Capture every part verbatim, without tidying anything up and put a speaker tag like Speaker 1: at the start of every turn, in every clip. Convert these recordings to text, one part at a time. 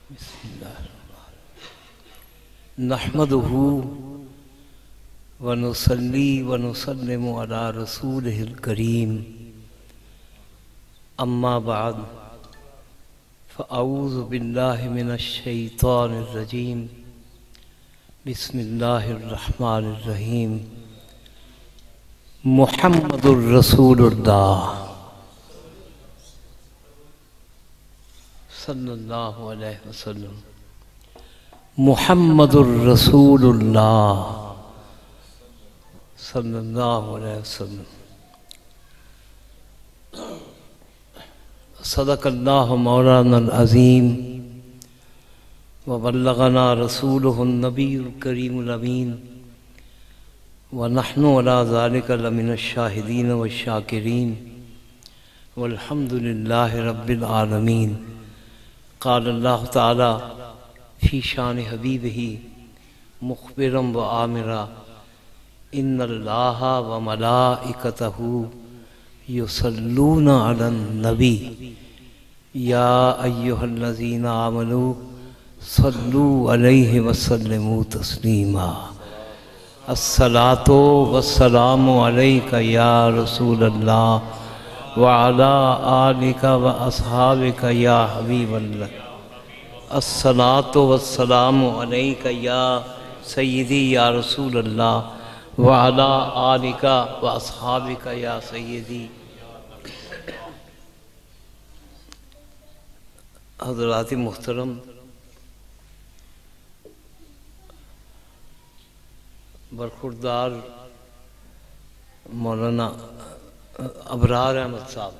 Speaker 1: بسم اللہ نحمدہ ونصلی ونسلم علی رسولہ الکریم اما بعد فاعوذ باللہ من الشیطان الرجیم بسم اللہ الرحمن الرحیم محمد الرسول اللہ صلی اللہ علیہ وسلم محمد الرسول اللہ صلی اللہ علیہ وسلم صدق اللہ مولانا العظیم وبلغنا رسولہ النبی الکریم الامین ونحن علی ذلک لمن الشاہدین والشاکرین والحمد للہ رب العالمین قال اللہ تعالی فی شان حبیبہ مخبرا و آمرا ان اللہ و ملائکتہ یصلون علی النبی یا ایہا الذین آمنوا صلوا علیہ وسلموا تسلیما الصلاۃ والسلام علیک یا رسول اللہ وعلی آلک و اصحابک یا حبیب اللہ الصلاۃ والسلام علیک یا سیدی یا رسول اللہ وعلی آلک و اصحابک یا سیدی۔ حضرات محترم، برخوردار مولانا ابرار احمد صاحب،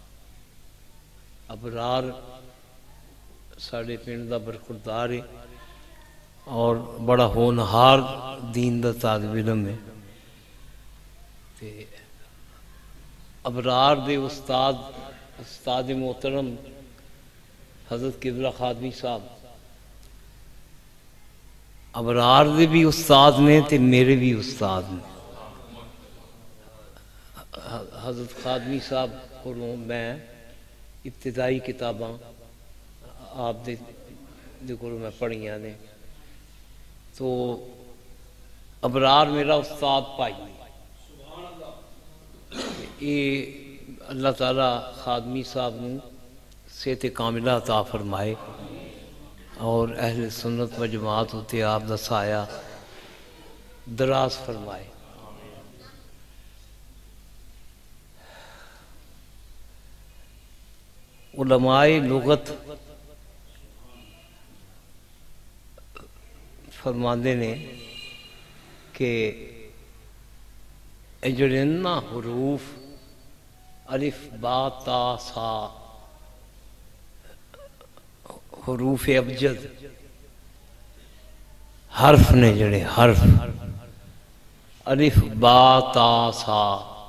Speaker 1: ابرار ساڑھے پنڈ دا برخوردار ہے اور بڑا ہونہار دین دا طالب علم ہے۔ تے ابرار دے استاد استاد محترم حضرت قبلہ خادمی صاحب ابرار دے بھی استاد نے تے میرے بھی استاد نے۔ حضرت خادمی صاحب کو میں ابتدائی کتاباں آپ دے کو میں پڑھیاں نے، تو ابرار میرا استاد پائی۔ یہ اللہ تعالیٰ خادمی صاحب نے صحت کاملہ عطا فرمائے اور اہل سنت و جماعت ہوتے آپ دا سایہ دراز فرمائے۔ علماء لغت فرماندے نے کہ اجرنا حروف الف با تا سا حروف ابجد حرف نے جڑے حرف الف با تا سا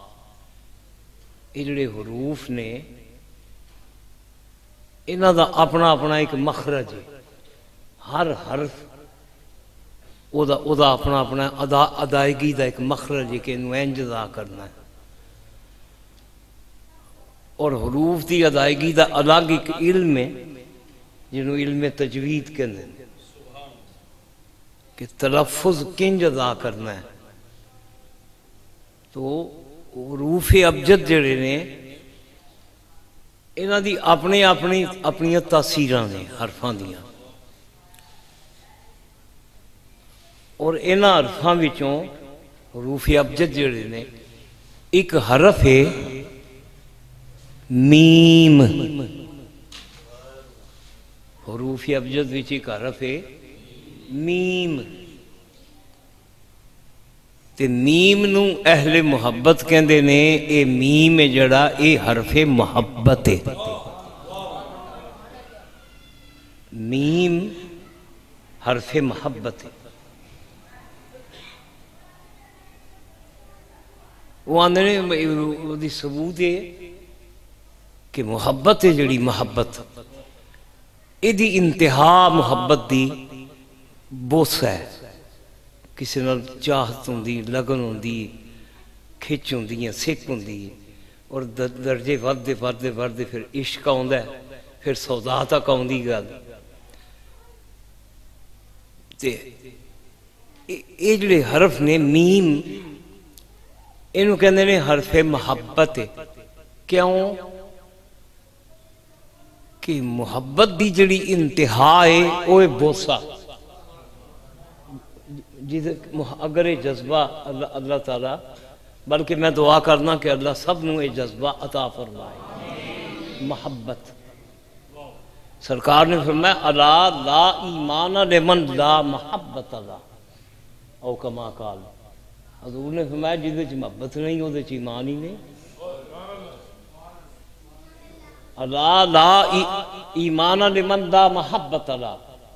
Speaker 1: یہ جڑے حروف نے انہاں دا اپنا اپنا ایک مخرج ہے۔ ہر حرف او دا, او دا اپنا اپنا ادا ادائیگی دا ایک مخرج ہے کہ انہوں انج ادا کرنا ہے، اور حروف دی ادائیگی دا الگ ایک علم ہے جنہوں علم تجوید کہندے ہیں کہ تلفظ کنج ادا کرنا ہے۔ تو حروف ابجد جڑے نے انہاں دی اپنے اپنی اپنی تاثیراں نے حرفاں دیاں، اور انہاں حرفاں وچوں حروف ابجد جڑے نے ایک حرف ہے میم۔ حروف ابجد وچ ایک حرف ہے میم، تے میم نو اہل محبت کہندے نے۔ اے میم جڑا اے حرف محبت ہے۔ میم حرف محبت ہے۔ وہ آندے نے وہ دی ثبوت ہے کہ محبت ہے جڑی محبت اے دی انتہا محبت دی بوس ہے۔ کسی نال چاہت ہوندی، لگن ہوندی، کھچ ہوندی، سکھ ہوندی، اور درجے وردے وردے وردے پھر عشق آندا ہے، پھر سودا تک آندی گل۔ تے یہ جڑے حرف نے میم انہوں کہندے نے حرف محبت ہے کیوں کہ محبت دی جڑی انتہا ہے وہ ہے بوسا اگر یہ جذبہ اللہ, اللہ تعالیٰ بلکہ میں دعا کرنا کہ اللہ سب نو یہ جذبہ عطا فرمائے محبت سرکار نے فرمایا الا لا ایمان لمن لا محبت اللہ او کما قال حضور نے فرمایا جہدے چ محبت نہیں وہ چ ایمان ہی نہیں الا لا ایمان لمن لا محبت اللہ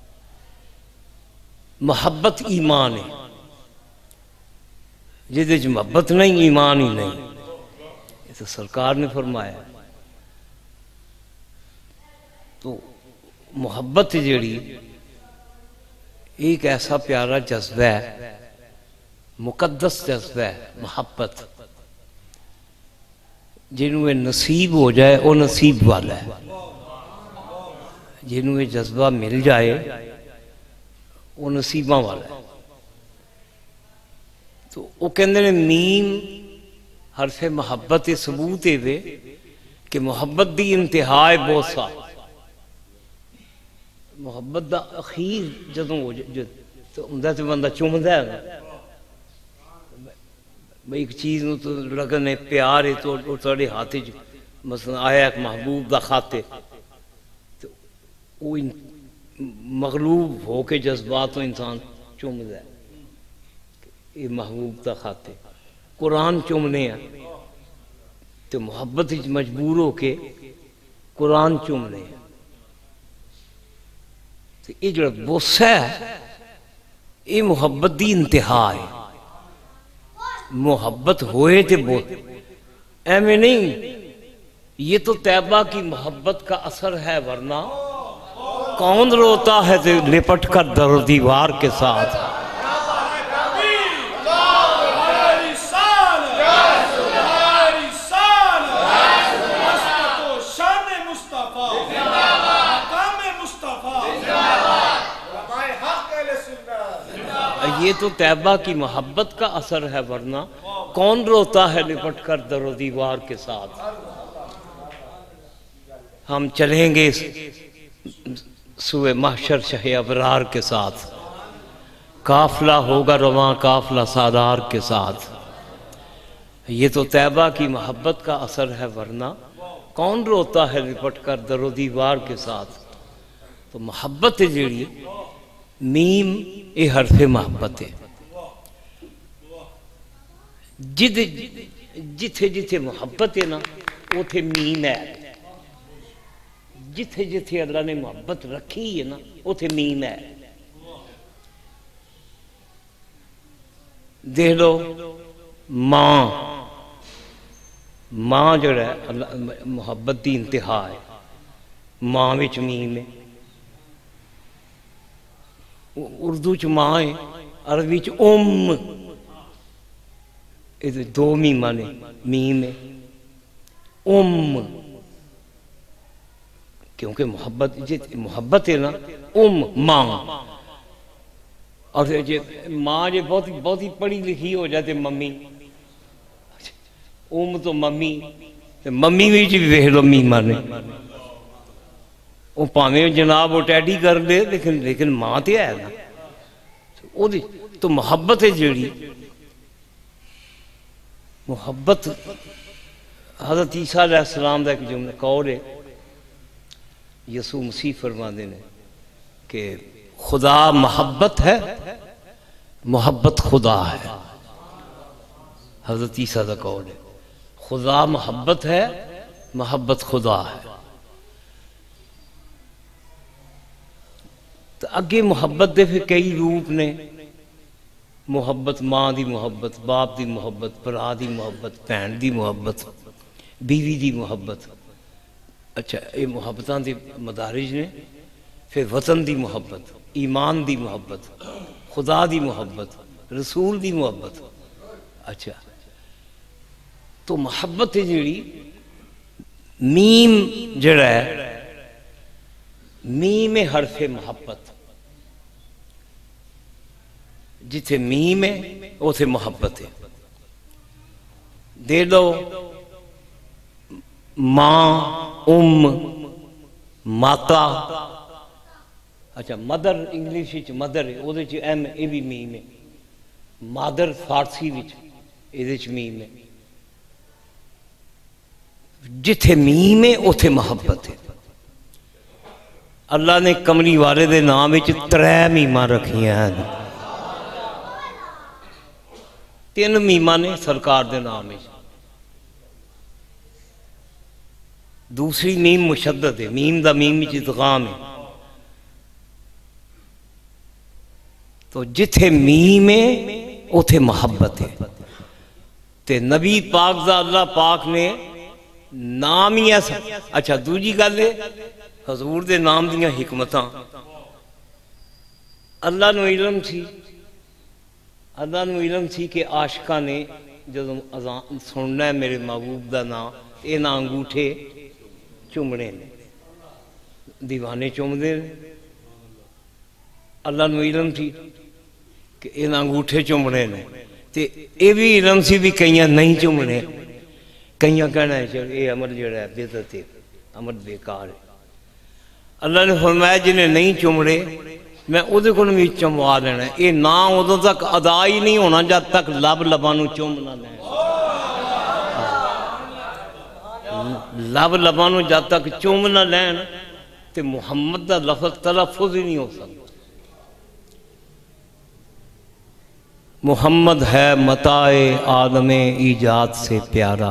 Speaker 1: محبت ایمان ہے جہدے چ محبت نہیں ایمان ہی نہیں یہ تو سرکار نے فرمایا تو محبت جڑی ایک ایسا پیارا جذبہ ہے مقدس جذبہ ہے محبت جنہوں یہ نصیب ہو جائے وہ نصیب والا ہے جنہوں یہ جذبہ مل جائے وہ نصیبہ والا ہے تو وہ کہندے نے میم حرف محبت ثبوت ہے کہ محبت دی انتہا ہے بوسا محبت دا اخیر جدوں ہو جائے تو اندہ تو بندہ چومدہ ہے نا بھئی ایک چیز نو تو لگنے پیار ہے تو تھوڑے ہاتھے مثلا آیا ایک محبوب دا خاتے تو وہ مغلوب ہو کے جذبات و انسان چومدہ ہے یہ محبوب دا خاتے قرآن چومنے ہیں تو محبت مجبور ہو کے قرآن چومنے ہیں تو یہ جو بوسہ ہے یہ محبت دی انتہا ہے محبت ہوئے تھے بہت ایمیں نہیں یہ تو طیبہ کی محبت کا اثر ہے ورنہ کون روتا ہے تو لپٹ کر در و دیوار کے ساتھ یہ تو طیبہ کی محبت کا اثر ہے ورنہ کون روتا ہے لپٹ کر در و دیوار کے ساتھ ہم چلیں گے سوئے محشر شہ ابرار کے ساتھ قافلہ ہوگا رواں قافلہ سالار کے ساتھ یہ تو طیبہ کی محبت کا اثر ہے ورنہ کون روتا ہے لپٹ کر در و دیوار کے ساتھ تو محبت جڑی میم یہ حرف محبت ہے جد جتھے جتھے محبت ہے نا اوتھے میم ہے جتھے جتھے اللہ نے محبت رکھی ہے نا اوتھے میم ہے دیکھ لو ماں ماں جو ہے محبت دی انتہا ہے ماں وچ میم ہے اردو چ ماں ہے عربی چ ام یہ دو میمہ نے میم ہے ام کیونکہ محبت محبت ہے نا ام ماں اور ماں جو بہت بہت ہی پڑھی لکھی ہو جاتے ممی ام تو ممی ممی بھی جی ویکھ لو میمہ نے وہ پاویں جناب وہ ٹیڈی کر لے لیکن لیکن ماں تے ہے نا تو محبت ہے جڑی محبت حضرت عیسیٰ علیہ السلام دا ایک جملہ قول ہے یسوع مسیح فرماتے ہیں کہ خدا محبت ہے محبت خدا ہے حضرت عیسیٰ دا قول ہے خدا محبت ہے محبت خدا ہے تو اگے محبت دے پھر کئی روپ نے محبت ماں دی محبت باپ دی محبت برا دی محبت بہن دی محبت بیوی دی محبت اچھا یہ محبتاں دی مدارج نے پھر وطن دی محبت ایمان دی محبت خدا دی محبت رسول دی محبت اچھا تو محبت جڑی میم جڑا ہے میم حرف محبت جتھے میم ہے اتھے محبت ہے. دے دو ماں ام ماتا. اچھا مدر انگلش وچ مدر ہے وہ ایم اے بھی میم ہے. مادر فارسی وچ یہ میم ہے. جتھے میم ہے اتھے محبت ہے. اللہ نے کملی والے دے نام وچ ترے میماں رکھیاں ہیں. تین میماں نے سرکار دے نام وچ. دوسری میم مشدد ہے. میم دا میم وچ ادغام ہے. تو جتھے میم ہے اتھے محبت ہے. تے نبی پاک دا اللہ پاک نے نام ہی ایسا. اچھا دوجی گل ہے حضور دے نام دیاں حکمتاں. اللہ نو علم سی اللہ نو علم سی کہ عاشقاں نے جدوں اذان سننا ہے میرے محبوب دا نام اے نہ انگوٹھے چومنے نے. دیوانے چومدے نے. اللہ نو علم سی کہ اے نہ انگوٹھے چومنے نے. تے اے بھی علم سی بھی کئیاں نہیں چومنے. کئیاں کہنا ہے چل اے عمل جڑا ہے بدعت ہے عمل بیکار ہے. اللہ نے فرمایا جنہیں نہیں چومنے میں او دے کول بھی چموا لینا ہے. اے نا ادوں تک ادا ہی نہیں ہونا جب تک لب لبانو چومنا لینا. لب لبانو جب تک چومنا لین تے محمد دا لفظ تلفظ ہی نہیں ہو سکتا. محمد ہے متاع عالم ایجاد سے پیارا.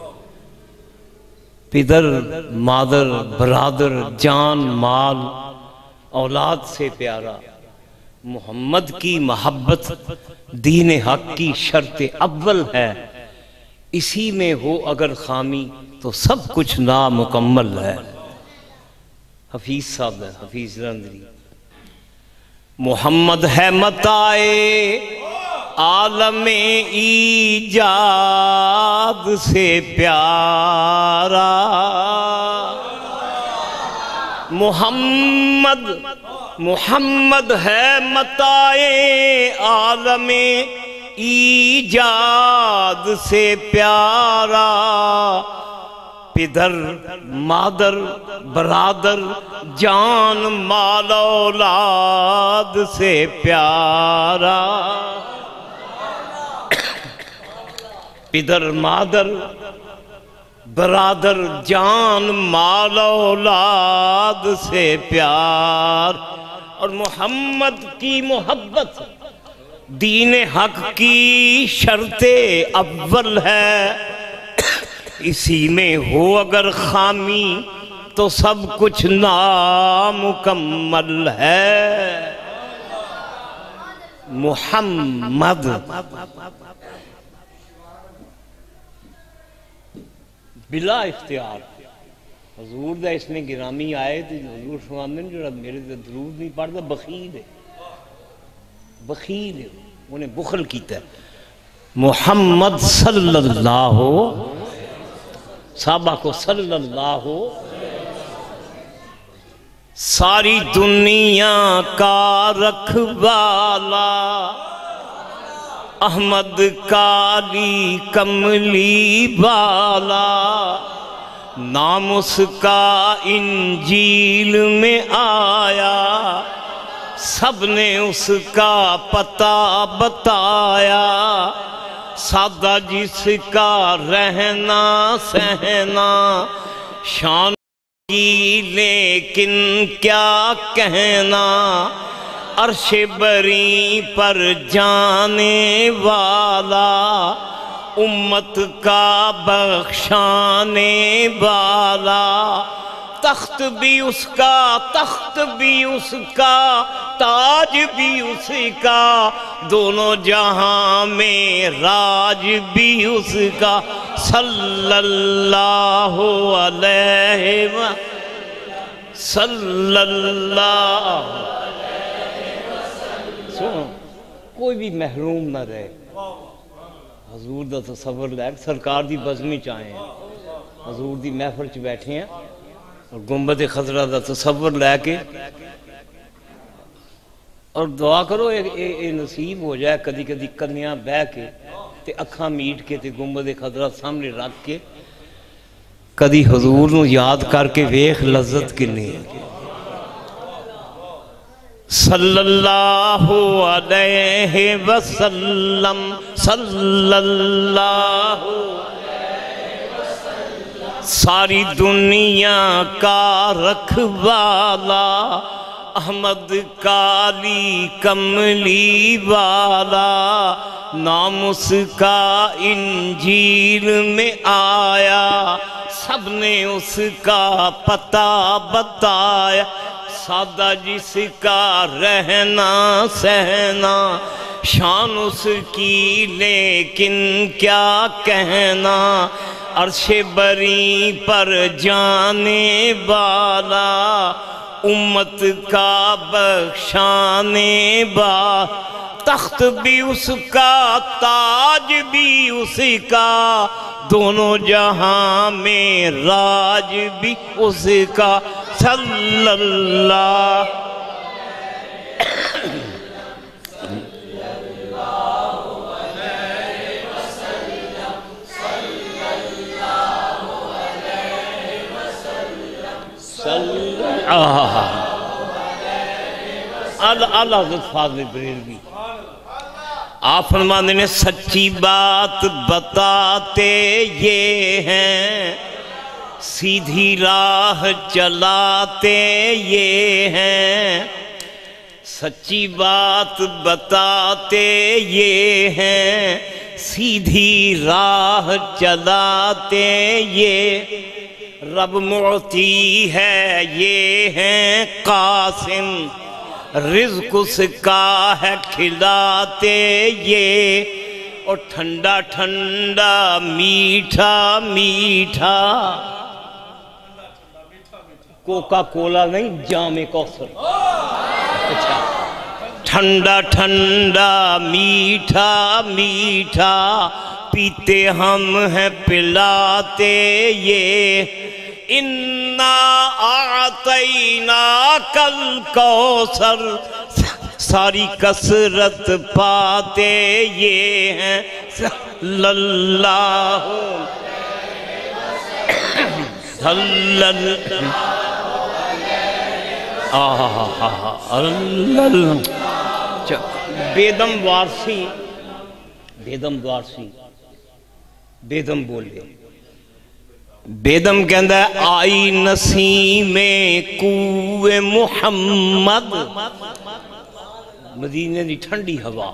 Speaker 1: پدر مادر برادر جان مال اولاد سے پیارا. محمد کی محبت دین حق کی شرط اول ہے. اسی میں ہو اگر خامی تو سب کچھ نامکمل ہے. حفیظ صاحب ہے حفیظ رندری. محمد ہے متاع عالم ایجاد سے پیارا. محمد محمد ہے متاع عالم ایجاد سے پیارا. پدر مادر برادر جان مال اولاد سے پیارا. پدر مادر برادر جان مال اولاد سے پیار. اور محمد کی محبت دین حق کی شرط اول ہے. اسی میں ہو اگر خامی تو سب کچھ نامکمل ہے. محمد بلا اختیار حضور دا اس میں گرامی آئے تو حضور فرماندے نے جو میرے تے درود نہیں پڑھتا بخیل ہے. بخیل ہے انہیں بخل کیتا ہے. محمد صلی اللہ صحابہ کو صلی اللہ ساری دنیا کا رکھوالا. احمد کالی کملی بالا. نام اس کا انجیل میں آیا. سب نے اس کا پتہ بتایا. سادہ جس کا رہنا سہنا شان کی لیکن کیا کہنا. عرش بری پر جانے والا امت کا بخشانے والا. تخت بھی اس کا تخت بھی اس کا تاج بھی اس کا. دونوں جہاں میں راج بھی اس کا. صلی اللہ علیہ وسلم صلی اللہ علیہ وسلم. کوئی بھی محروم نہ رہے. حضور دا تصور لے سرکار دی بزمی چاہے ہیں. حضور دی محفل چ بیٹھے ہیں اور گنبد خضرا دا تصور لے کے اور دعا کرو اے نصیب ہو جائے کدی کدی کنیاں بہ کے تے اکھاں میٹ کے تے گنبد خضرا سامنے رکھ کے کدی حضور نو یاد کر کے ویخ لذت کنی ہے صلی اللہ علیہ وسلم صلی اللہ علیہ وسلم ساری دنیا کا رکھوالا احمد کالی کملی والا نام اس کا انجیل میں آیا سب نے اس کا پتہ بتایا سادہ جس کا رہنا سہنا شان اس کی لیکن کیا کہنا عرش بری پر جانے والا امت کا بخشانے والا تخت بھی اس کا تاج بھی اس کا دونوں جہاں میں راج بھی اس کا صلی اللہ اللہ حضرت فاضل بریلوی آپ فرماتے ہیں سچی بات بتاتے یہ ہیں سیدھی راہ چلاتے یہ ہیں سچی بات بتاتے یہ ہیں سیدھی راہ چلاتے یہ رب معطی ہے یہ ہیں قاسم رزق اس کا ہے کھلاتے یہ اور ٹھنڈا ٹھنڈا میٹھا میٹھا کوکا کولا نہیں جام کوثر اچھا ٹھنڈا ٹھنڈا میٹھا میٹھا پیتے ہم ہیں پلاتے یہ اِنَّا أَعْطَيْنَاكَ الْكَوْثَرَ ساری کثرت پاتے یہ ہیں صلی اللہ صلی اللہ بیدم وارسی بیدم وارسی بیدم بولے بیدم کہندہ ہے آئی نسیم کوئے محمد مدینے دی ٹھنڈی ہوا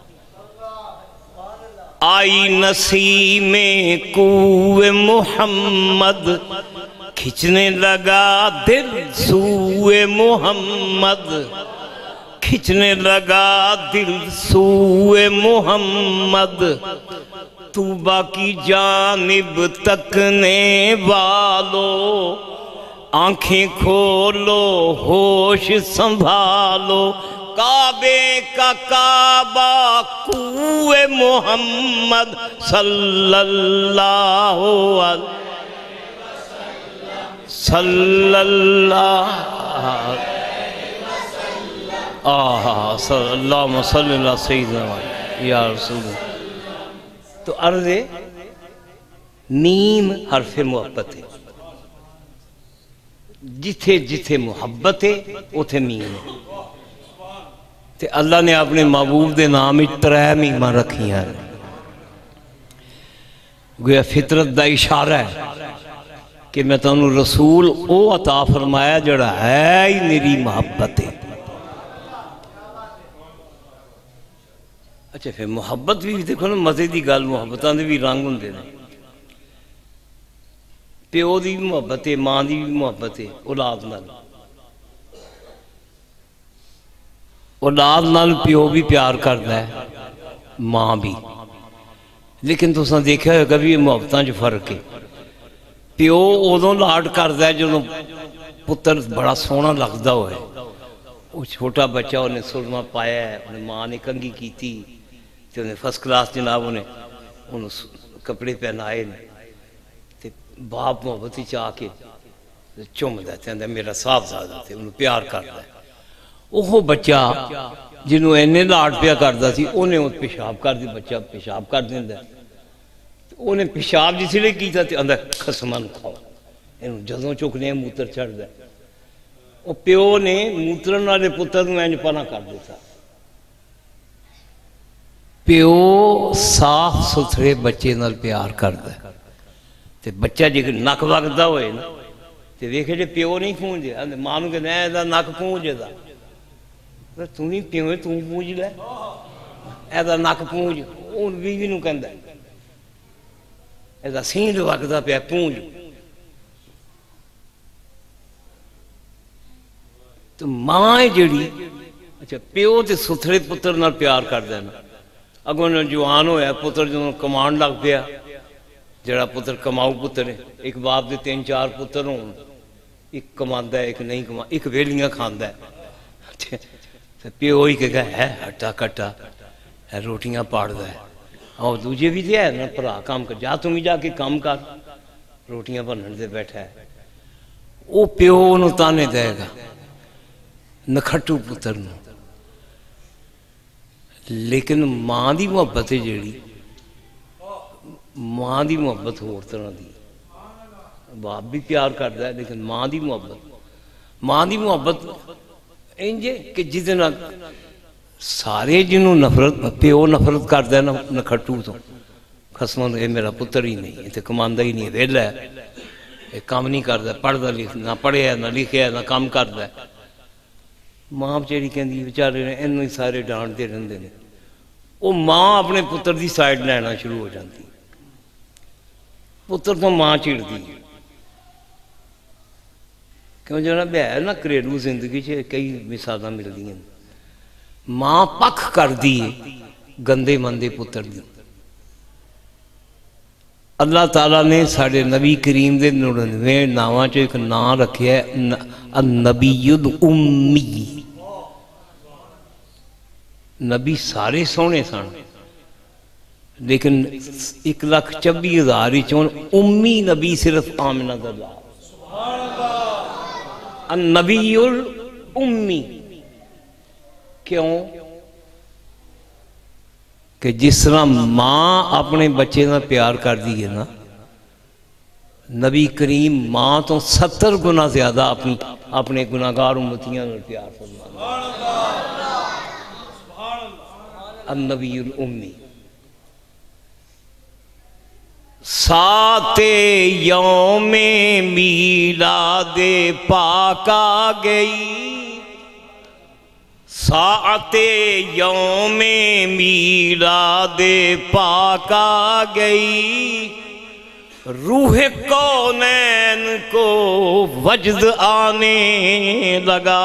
Speaker 1: آئی نسیم کوئے محمد کھچنے لگا دل سوئے محمد کھچنے لگا دل سوئے محمد توبہ کی جانب تکنے والو آنکھیں کھولو ہوش سنبھالو کعبے کا کعبہ کوئے محمد صلی اللہ علیہ وسلم صلی اللہ آہا صلی اللہ صلی اللہ سیدنا یا رسول اللہ تو عرض میم حرف محبت ہے جتھے جتھے محبت ہے اتھے میم ہے تے اللہ نے اپنے محبوب دے نام اترہ میمہ رکھی ہیں گویا فطرت دا اشارہ ہے کہ میں تانوں رسول او عطا فرمایا جڑا ہے ہی میری محبت ہے اچھا پھر محبت بھی دیکھو نا مزے دی گل محبتاں دے بھی رنگ ہوندے نے پیو دی بھی محبت ہے ماں دی بھی محبت ہے اولاد نال اولاد نال پیو بھی پیار کرتا ہے ماں بھی لیکن تو سن دیکھا ہے کبھی محبتاں جو فرق ہے پیو ادوں لاڈ کرتا ہے جو پتر بڑا سونا لگتا ہوئے وہ چھوٹا بچہ انہیں سرما پایا ہے انہیں ماں نے کنگھی کی تھی تو انہیں فرسٹ کلاس جناب انہیں انہیں کپڑے پہنائے تے باپ محبتی چاہ کے چوم دیتے ہیں میرا صاحب زیادہ تھے انہیں پیار کرتا ہے وہ بچہ جنہوں اینے لاڈ پیا کرتا سی انہیں وہ پیشاب کر دی بچہ پیشاب کر دیندہ انہیں پیشاب جس لئے کیتا تھی اندر خسمان کھاؤ انہوں جدوں چکنے ہیں موتر چڑھ دے وہ پیو نے موترن والے پتر میں انہیں پناہ کر دیتا پیو صاف ستھرے بچے نال پیار کر دے تے بچہ جی نک وگدا ہوئے نا تے دیکھے جے پیو نہیں پونجے مانو کہ نہیں ایسا نک پونجے دا تو نہیں پیو ہے تو پونج لے ایسا نک پونج اون بیوی نو کہندا ہے ایسا سیند وگدا پیا پونج تو ماں جڑی اچھا پیو تے ستھرے پتر نال پیار کر دینا اگوں نے جوان ہویا پتر جنہوں کمان لگ پیا جڑا پتر کماؤ پتر ہے ایک باپ دے تین چار پتر ہوں ایک کماندہ ہے ایک نہیں کماندہ ایک ویلیاں کھاندہ ہے پیو ہوئی کہ گئے ہے ہٹا کٹا ہے روٹیاں پاڑ دا ہے اور دوجہ بھی دیا ہے نا پرا کام کر جا تمہیں جا کے کام کر روٹیاں بنن دے بیٹھا ہے وہ پیو انہوں تانے دے گا نکھٹو پتر نو لیکن ماں دی محبت ہے جیڑی ماں دی محبت ہور طرح دی باپ بھی پیار کرتا ہے لیکن ماں دی محبت ماں دی محبت انجے کہ جتنا سارے جنہوں نفرت پیو نفرت کرتا ہے نہ کھٹو تو خسمان اے میرا پتر ہی نہیں یہ کماندہ ہی نہیں ویلا ہے یہ کام نہیں کرتا پڑھتا لکھ نہ پڑھے ہے نہ لکھے ہے نہ کام کرتا ہے ماں بچاری کہندی بیچارے نے انہوں ہی سارے ڈانٹ دے رہندے نے وہ ماں اپنے پتر دی سائیڈ لینا شروع ہو جاتی پتر تو ماں چڑھ دی کیوں جناب ہے نا گھریلو زندگی چھے کئی مثالیں مل دی ہیں ماں پک کر دی گندے مندے پتر دی اللہ تعالیٰ نے ساڑھے نبی کریم دے نڑنوے ناواں چو ایک نام رکھے ہے النبی الامی نبی سارے سونے سن لیکن ایک لاکھ چبی ہزاری چون امی نبی صرف آمنہ دلہ النبی الامی کیوں کہ جس طرح ماں اپنے بچے نہ پیار کر دی ہے نا نبی کریم ماں تو ستر گنا زیادہ اپنی اپنے گناہگار امتیاں نہ پیار فرمانا النبی الامی سات یوم میلاد پاک آ گئی ساعت یوم میلاد پاک آ گئی روح کونین کو وجد آنے لگا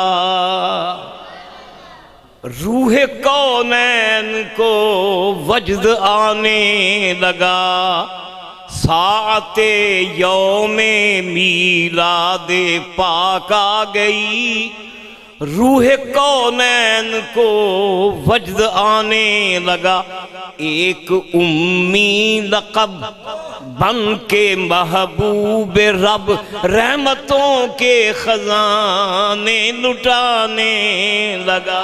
Speaker 1: روح کونین کو وجد آنے لگا ساعت یوم میلاد پاک آ گئی روح کونین کو وجد آنے لگا ایک امی لقب بن کے محبوب رب رحمتوں کے خزانے لٹانے لگا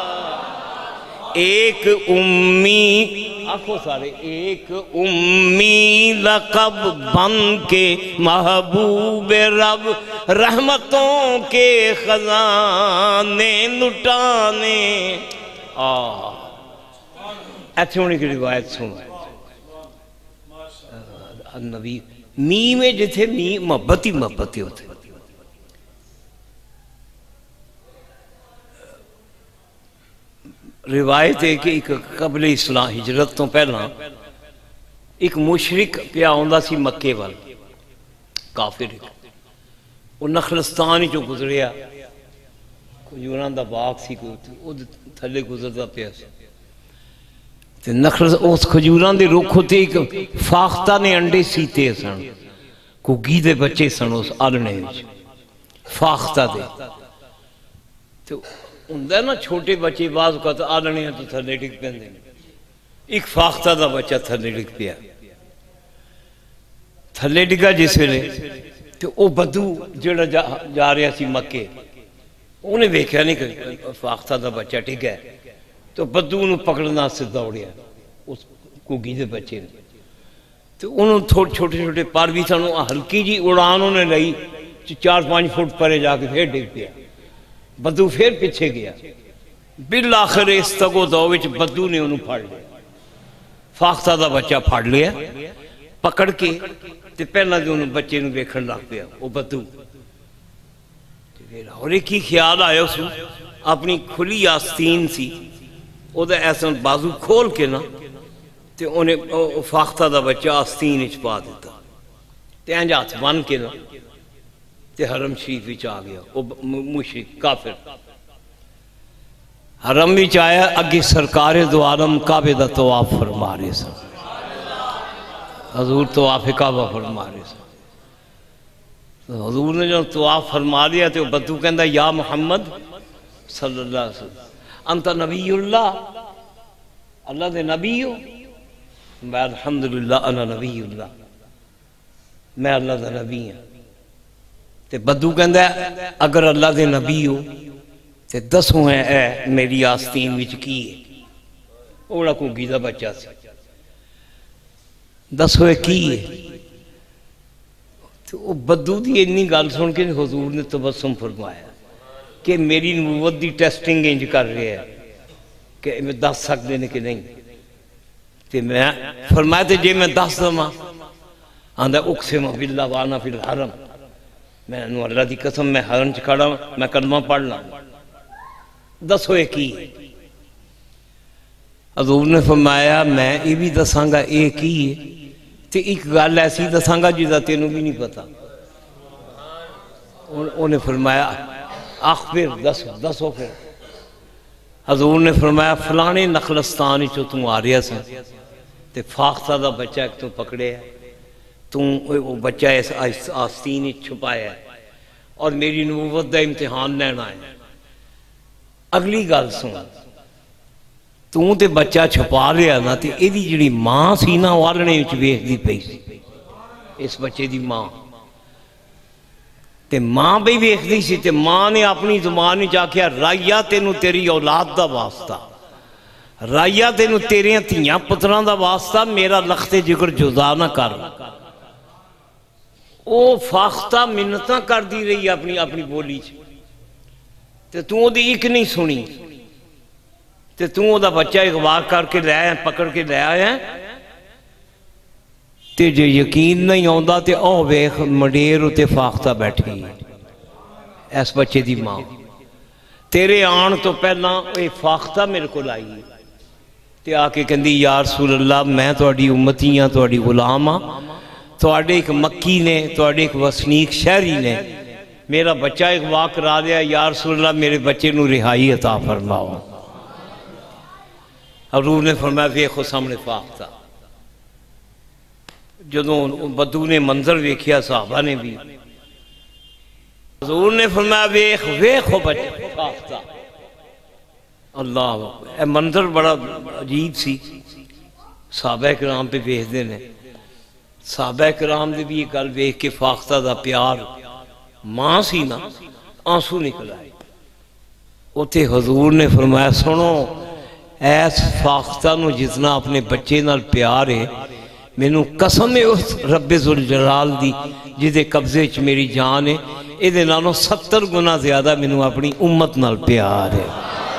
Speaker 1: ایک امی آنکھوں سارے ایک امی لقب بن کے محبوب رب رحمتوں کے خزانے لٹانے آہ ایتھے ہونے کی روایت سن النبی می میں جتھے می محبتی محبتی ہوتے روایت ہے کہ ایک قبل اسلام ہجرت تو پہلا ایک مشرک پیا ہوندہ سی مکے وال کافر وہ نخلستانی جو گزریا کھجوران دا باغ سی وہ تھلے گزردا پیا سی نخلس اس کھجوران دے رکھ ہوتے ایک فاختہ نے انڈے سیتے سن کو گیدے بچے سن اس آلنے فاختہ دے تو اندر نا چھوٹے بچے بعض کا تو آلنے ہیں تو تھلے ڈک پہن دیں ایک فاختہ دا بچہ تھلے ڈک پیا تھلے ڈکا جس ویلے تو او بدو جڑا جا رہا سی مکے انہیں ویکھیا نہیں کہ فاختہ دا بچہ ٹک ہے تو بدو انہوں پکڑنا سے دوڑیا اس گگی دے بچے نے تو انہوں چھوٹے چھوٹے پر بھی تھا ہلکی جی اڑان انہیں لئی چار پانچ فٹ پرے جا کے پھر ڈگ پیا بدو پھر پیچھے گیا بالآخر اس تگو دو وچ بدو نے انہوں پھاڑ لیا فاختہ دا بچہ پھاڑ لیا پکڑ کے تے پہلا جو انہوں بچے نو ویکھن لگ پیا وہ بدو اور ایک ہی خیال آیا اس اپنی کھلی آستین سی او دا ایسا بازو کھول کے نا تے انہیں فاختہ دا بچہ آستین اچ پا دیتا تے انج ہاتھ بن کے نا تے حرم شریف وچ آ گیا وہ مشرک کافر حرم وچ آیا اگے سرکار دو عالم کعبے دا طواف فرما رہے سن حضور طواف کعبہ فرما رہے سن حضور نے جو طواف فرما لیا تو بدو کہندا یا محمد صلی اللہ علیہ وسلم انت نبی اللہ اللہ دے نبی ہو میں الحمدللہ انا نبی اللہ میں اللہ دا نبی ہوں تے بدو کہندا اگر اللہ دے نبی ہو تے دسوں ہے اے میری آستین وچ کی ہے اوڑا کو گیدہ بچہ سی دسوں ہے کی ہے تو بدو دی اتنی گل سن کے حضور نے تبسم فرمایا کہ میری نبوت دی ٹیسٹنگ انج کر رہے ہیں کہ میں دس سکتے ہیں کہ نہیں تے میں فرمایا تے جے میں دس دما آندا اقسم باللہ وانا فی الحرم میں انہوں اللہ دی قسم میں حرم چ کھڑا میں کلمہ پڑھنا دسو ایک ہی حضور نے فرمایا میں یہ بھی دساں گا ایک ہی ہے تے ایک گل ایسی دساں گا جیدہ تینوں بھی نہیں پتا انہیں فرمایا اخبر دسو دسو پھر حضور نے فرمایا فلانے نخلستانی چو تم آ رہا سن تے فاختہ دا بچہ ایک تو پکڑے ہے تم وہ بچہ اس آستین چھپایا ہے اور میری نبوت دا امتحان لینا ہے اگلی گل سن توں تے بچہ چھپا لیا نا تے ایدی جڑی ماں سی نا والنے وچ ویکھ دی پئی سی اس بچے دی ماں تے ماں بھی ویکھ دی سی تے ماں نے اپنی زبان وچ آکھیا رائیا تینوں تیری اولاد دا واسطہ رائیا تینوں تیریاں تھیاں پتراں دا واسطہ میرا لخت جگر جدا نہ کر او فاختہ منتاں کر دی رہی اپنی اپنی بولی چ تے توں دی ایک نہیں سنی تے توں دا بچہ اغوا کر کے لے آیا پکڑ کے لے آیا تے جو یقین نہیں ہوندا تے او ویکھ مڈیر تے فاختہ بیٹھی اس بچے دی ماں تیرے آن تو پہلا اے فاختہ میرے کو لائی تے آ کے کہندی یا رسول اللہ میں تہاڈی امتی ہاں تہاڈی غلام ہاں تہاڈے ایک مکی نے تہاڈے ایک وسنیک شہری نے میرا بچہ اغوا کرا دیا یا رسول اللہ میرے بچے نو رہائی عطا فرماؤ حضور نے فرمایا ویکھو سامنے فاختہ جدوں بدو نے منظر ویکھیا صحابہ نے بھی حضور نے فرمایا ویکھ ویکھو بچہ فاختہ اللہ اے منظر بڑا عجیب سی صحابہ کرام پہ ویکھ دے نے صحابہ کرام دے بھی یہ گل ویکھ کے فاختہ دا پیار ماں سی نا آنسو نکل آئے اوتے حضور نے فرمایا سنو ایس فاختہ نو جتنا اپنے بچے نال پیار ہے میں نو قسم ہے اس رب ذوالجلال دی جدے قبضے چ میری جان ہے ایدے نالوں ستر گنا زیادہ میں نو اپنی امت نال پیار ہے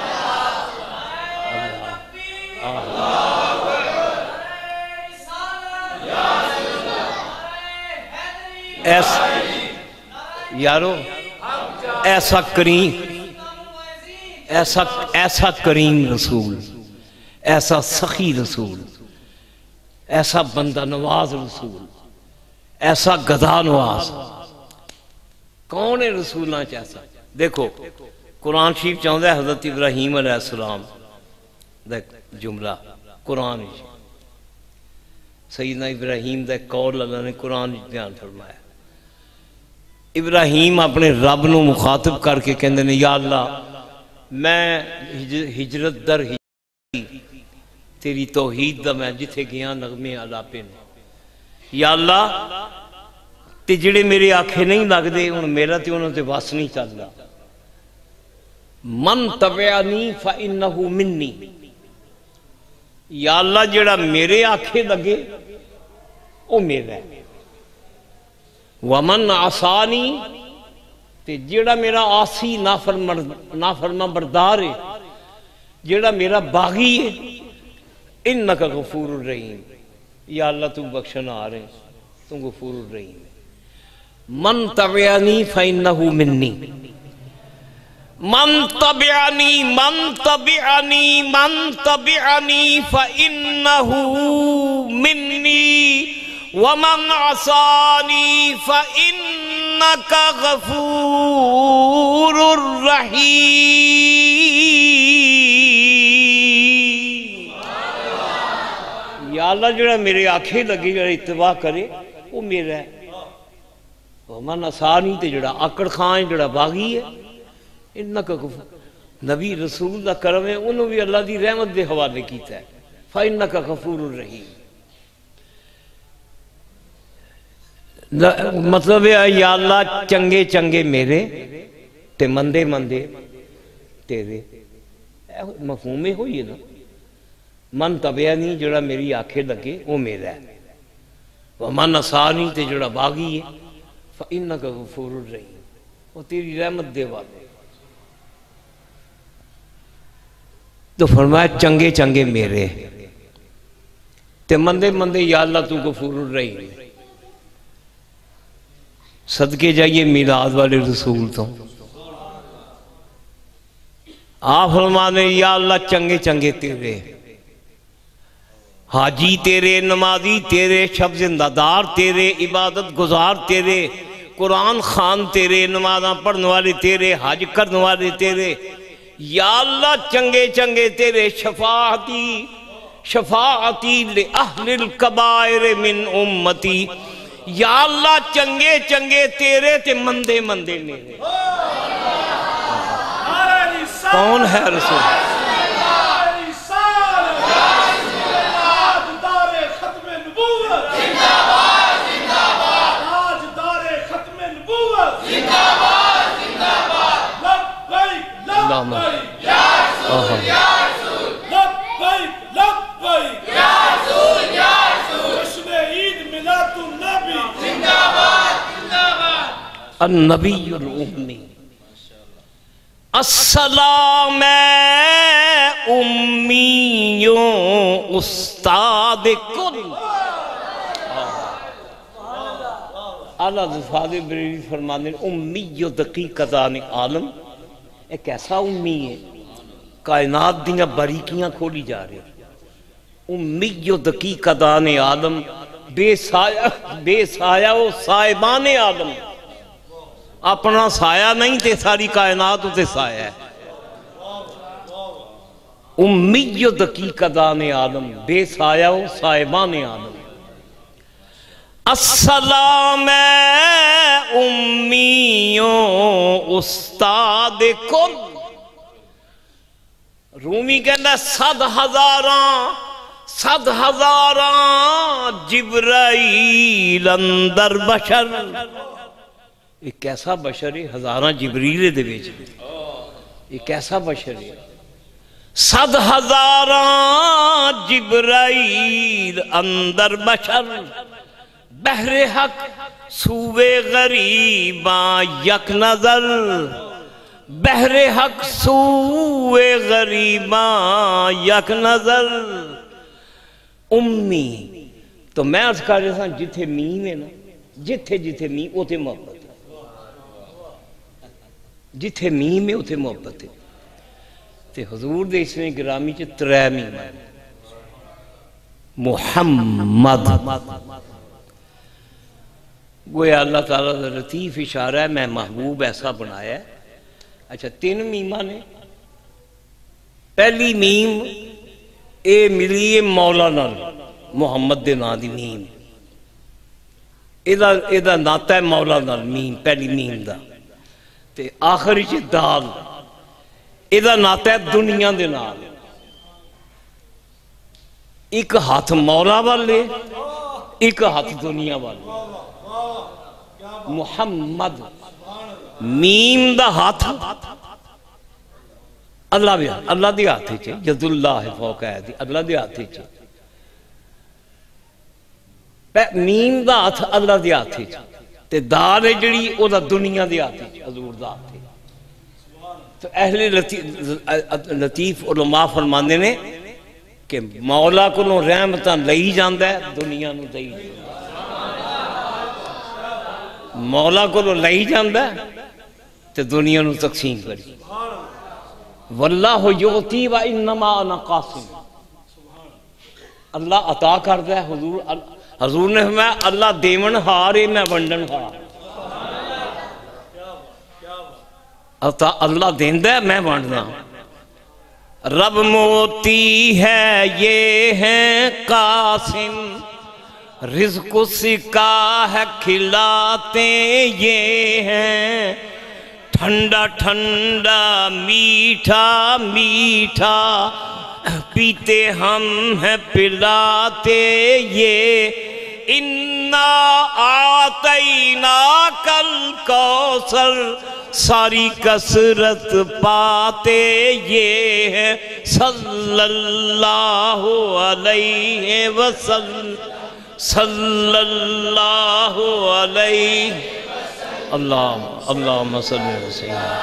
Speaker 1: ایسا یارو ایسا کریم ایسا ایسا کریم رسول ایسا سخی رسول ایسا بندہ نواز رسول ایسا گدھا نواز کون ہے رسولنا چاہتا دیکھو قرآن شریف چاہتا ہے حضرت ابراہیم علیہ السلام دیکھ جملہ قرآن سیدنا ابراہیم دا قول اللہ نے قرآن بیان فرمایا ابراہیم اپنے رب نو مخاطب کر کے کہندے نے یا اللہ میں ہجرت در ہجرت تیری توحید دا میں جتھے گیا نغمے علاپے نے یا اللہ تے جڑے میرے آنکھیں نہیں لگ دے ان میرا تے انہوں تے واس نہیں چل گا من تبعنی فإنہ منی، یا اللہ جڑا میرے آکھے لگے وہ میرا ہے، ومن عصانی تے جڑا میرا آسی نافرما بردار ہے، جڑا میرا باغی ہے، انکا غفور الرحیم، یا اللہ تو بخشنا آ رہے تو غفور الرحیم ہے۔ من تبعنی فإنہ منی، من تبعنی من تبعنی من تبعنی فإنہ منی ومن عصانی فإنک غفور الرحیم۔ یا اللہ جڑا میرے آنکھیں لگے جڑا اتباع کرے وہ میرا ہے، ومن عصانی تے جڑا آکڑ خان جڑا باغی ہے، انکا غفور، نبی رسول دا کرم ہے، انہوں بھی اللہ دی رحمت دے حوالے کیتا ہے، فإنکا غفور الرحیم۔ مطلب ہے یا اللہ چنگے چنگے میرے تے مندے مندے تیرے، مفہوم میں ہوئی ہے نا، من تبعنی جڑا میری آنکھیں لگے وہ میرا ہے، ومن عصانی تے جڑا باغی ہے، فإنکا غفور الرحیم، وہ تیری رحمت دے والے۔ تو فرمایا چنگے چنگے میرے تے مندے مندے یا اللہ تو غفور الرحیم ہے۔ صدقے جائیے میلاد والے رسول تو، آپ فرمانے یا اللہ چنگے چنگے تیرے، حاجی تیرے، نمازی تیرے، شب زندہ دار تیرے، عبادت گزار تیرے، قرآن خوان تیرے، نمازاں پڑھنے والے تیرے، حج کرنے والے تیرے، یا اللہ چنگے چنگے تیرے، شفاعتی شفاعتی لأہل الکبائر من امتی، یا اللہ چنگے چنگے تیرے تے مندے مندے میرے۔ کون ہے رسول؟ النبی الأمی السلام امیوں استاد کل۔ اعلیٰ ظفار بریلی فرمانے امی و دقیقتان عالم، ایک ایسا امی ہے کائنات دیاں باریکیاں کھولی جا رہے، امی و دقیقتان عالم، بے سایہ بے سایہ و سائبان عالم، اپنا سایہ نہیں تے ساری کائنات تے سایہ ہے، امی و دقیقتان عالم، بے سایہ و سائبان عالم۔ السلام امیوں استاد کل، رومی کہنا صد ہزاراں صد ہزاراں جبرائیل اندر بشر، ایک ایسا بشر ہے ہزاراں جبریل دے بیچ میں، ایک ایسا بشر ہے صد ہزاراں جبرائیل اندر بشر، بحر حق سوے غریباں یک نظر، بحر حق سوے غریباں یک نظر۔ امی تو میں عرض کر رہا ہوں جتھے میم ہے نا، جتھے جتھے میم اوتے محبت ہے، جتھے میم ہے اوتے محبت ہے۔ تے حضور دے اس میں گرامی چے ترے میم ہے، محمد، گویا اللہ تعالیٰ دا لطیف اشارہ ہے، میں محبوب ایسا بنایا ہے۔ اچھا تین میمہ نے، پہلی میم اے ملی مولانا محمد دے نا دی میم، ایدہ ناتا ہے مولانا میم، پہلی میم دا، تے آخری چے دال، ایدہ ناتا ہے دنیا دے نال، ایک ہاتھ مولا والے ایک ہاتھ دنیا والے، محمد میم دا ہاتھ اللہ بھی اللہ دی ہاتھ چھے ید اللہ فوق ایدی اللہ دی ہاتھ چھے میم دا ہاتھ اللہ دی ہاتھ چھے تے دار جڑی او دا دنیا دی ہاتھ چھے حضور دا ہاتھ چھے تو اہل لطیف علماء فرماندے نے کہ مولا کو نو رحمتاں لئی جاندہ ہے دنیا نو لئی جاندہ ہے مولا کو نو لئی جاندہ ہے تے دنیا نو تقسیم کری واللہ یعطی و انما انا قاسم اللہ عطا کردہ ہے حضور حضور نے فرمایا اللہ دیون ہارے میں ونڈن ہار اللہ دیندہ ہے میں ونڈنا رب موتی ہے یہ ہے قاسم رزق سکا ہے کھلاتے یہ ہیں ٹھنڈا ٹھنڈا میٹھا میٹھا پیتے ہم ہیں پلاتے یہ اِنَّا آتَيْنَاكَ الْكَوْثَرَ ساری کثرت پاتے یہ ہے صلی اللہ علیہ وسلم صلی اللہ علیہ اللہ اللہم صلی اللہ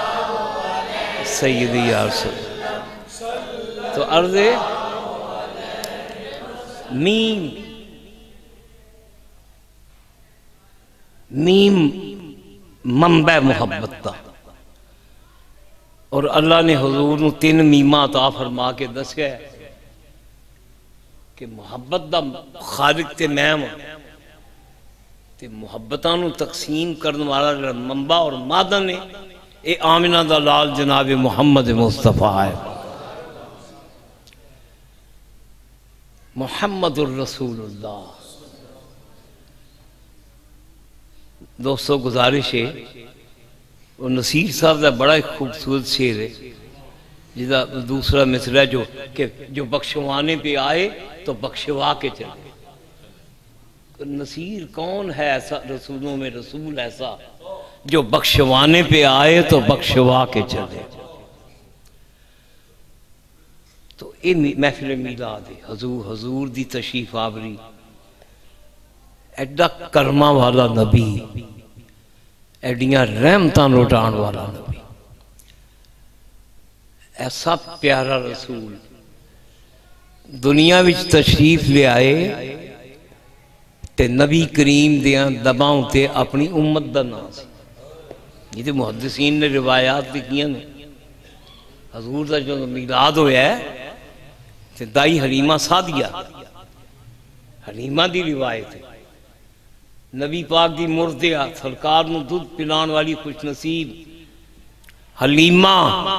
Speaker 1: سیدی یا رسول تو عرض میم میم منبع محبت تا اور اللہ نے حضور نو تین میمہ عطا فرما کے دس گئے کہ محبت دا خالق تے میم تے محبتانو تقسیم کرنے والا منبع اور مادہ نے اے آمنہ دا لال جناب محمد مصطفیٰ ہے محمد الرسول اللہ دوستو گزارش ہے وہ نصیر صاحب دا بڑا ایک خوبصورت شعر ہے جدا دوسرا مصرع جو کہ جو بخشوانے پہ آئے تو بخشوا کے چلے نصیر کون ہے ایسا رسولوں میں رسول ایسا جو بخشوانے پہ آئے تو بخشوا کے چلے تو یہ محفل میلاد ہے حضور حضور دی تشریف آوری ایڈا کرما والا نبی ایڈیاں رحمتاں لوٹان والا نبی ایسا پیارا رسول دنیا وچ تشریف لے آئے تے نبی کریم دیاں دباؤں تے اپنی امت دا نام سی یہ تے محدثین نے روایات لکھیاں نے حضور دا جو میلاد ہویا ہے تے دائی حلیمہ سادیہ حلیمہ دی روایت ہے نبی پاک دی مردیا سرکار نو دودھ پلان والی خوش نصیب حلیمہ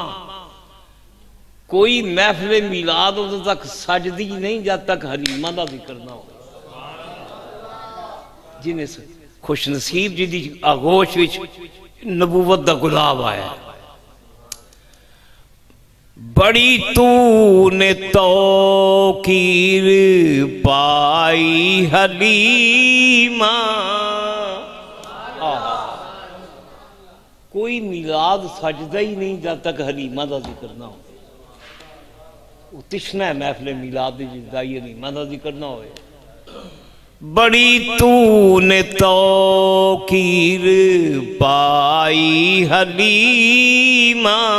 Speaker 1: کوئی محفل میلاد ہوتا تک سجدی نہیں جب تک حلیمہ دا ذکر نہ ہو جنہیں خوش نصیب جی دی آغوش وچ نبوت دا گلاب آیا ہے بڑی تو نے توقیر پائی حلیمہ کوئی میلاد سجدہ ہی نہیں جب تک حلیمہ دا ذکر نہ ہو وہ تشنہ ہے محفل میلاد دی جدائی حلیمہ دا ذکر نہ ہوئے بڑی تو نے توقیر پائی حلیمہ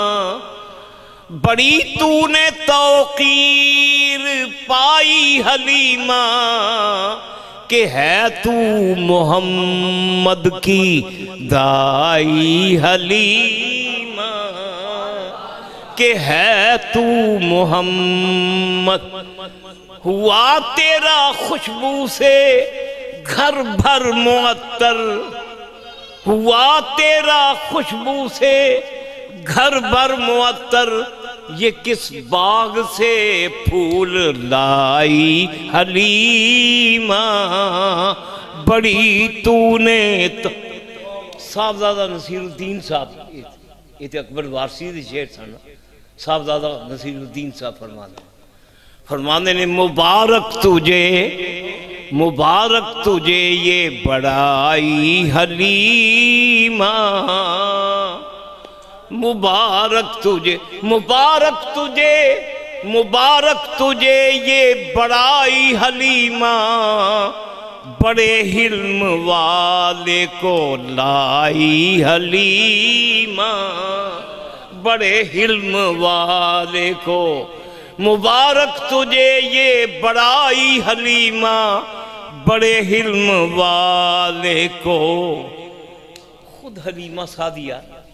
Speaker 1: بڑی تو نے توقیر پائی حلیمہ کہ ہے تو محمد کی دائی حلیمہ کہ ہے تو محمد ہوا تیرا خوشبو سے گھر بھر معطر ہوا تیرا خوشبو سے گھر بھر معطر یہ کس باغ سے پھول لائی حلیمہ بڑی تو نے صاحبزادہ نصیر الدین صاحب یہ تھے اکبر وارسی دی شعر سانا صاحبزادہ نصیر الدین صاحب فرمانے فرمانے نے مبارک تجھے مبارک تجھے یہ بڑائی حلیمہ مبارک تجھے مبارک تجھے مبارک تجھے یہ بڑائی حلیمہ بڑے حلم والے کو لائی حلیمہ بڑے حلم والے کو مبارک تجھے یہ بڑائی حلیمہ بڑے حلم والے کو خود حلیمہ سعدیہ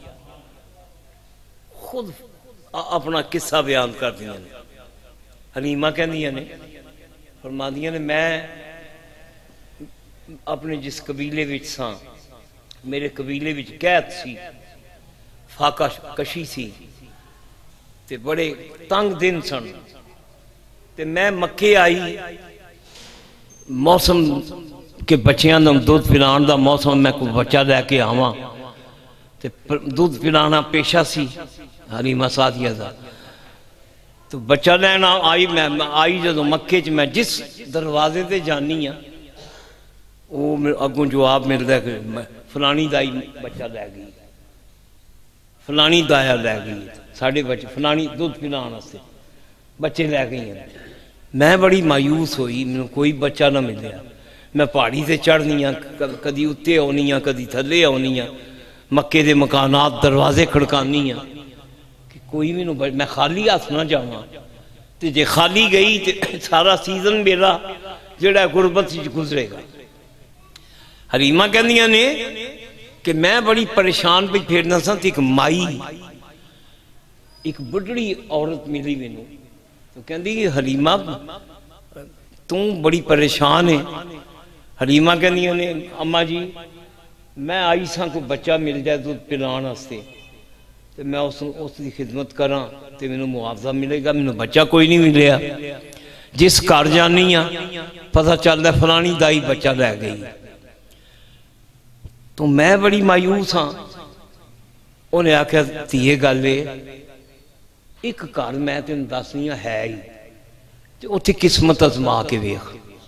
Speaker 1: خود اپنا قصہ بیان کر دیا نے حلیمہ کہہ دیا نے فرما دیا نے میں اپنے جس قبیلے وچ ساں میرے قبیلے وچ قید سی فاقہ کشی سی تے بڑے تنگ دن سن تے میں مکے آئی موسم کے بچیاں دا دودھ پلان دا موسم میں کوئی بچہ لے کے آواں تے دودھ پلانا پیشہ سی حلیمہ سعدیہ دا تو بچہ لینا آئی میں آئی جدو مکے چ میں جس دروازے تے جانی ہاں وہ اگوں جواب ملتا ہے کہ فلانی دائی بچہ لے گئی فلانی دایا لے گئی ساڑھے بچے فلانی دودھ پلان سے بچے لے گئی ہیں میں بڑی مایوس ہوئی میں کوئی بچہ نہ ملیا میں پہاڑی سے چڑھنی ہاں کدی اتے ہونی ہاں کدی تھلے ہونی ہاں مکے دے مکانات دروازے کھڑکانی ہاں کہ کوئی بھی نہ میں خالی ہاتھ نہ جاواں تے جے خالی گئی تے سارا سیزن میرا جڑا غربت سے گزرے گا حلیمہ کہندیاں نے کہ میں بڑی پریشان پہ پھیرنا سا تو ایک مائی ایک بڑی عورت ملی میں نو تو کہندی حلیمہ تم بڑی پریشان ہے حلیمہ کہندیاں نے اماں جی میں آئی ساں کو بچہ مل جائے دودھ پلان ہستے تو میں اس کی خدمت کراں تو میں معاوضہ ملے گا میں بچہ کوئی نہیں ملیا جس کار جانی ہاں پتہ چل رہا فلانی دائی بچہ لے گئی تو میں بڑی مایوس ہاں انہیں آکھا تیئے گالے ایک کار میں تین دسنیاں ہے ہی تو اتھی قسمت ازما کے ویخ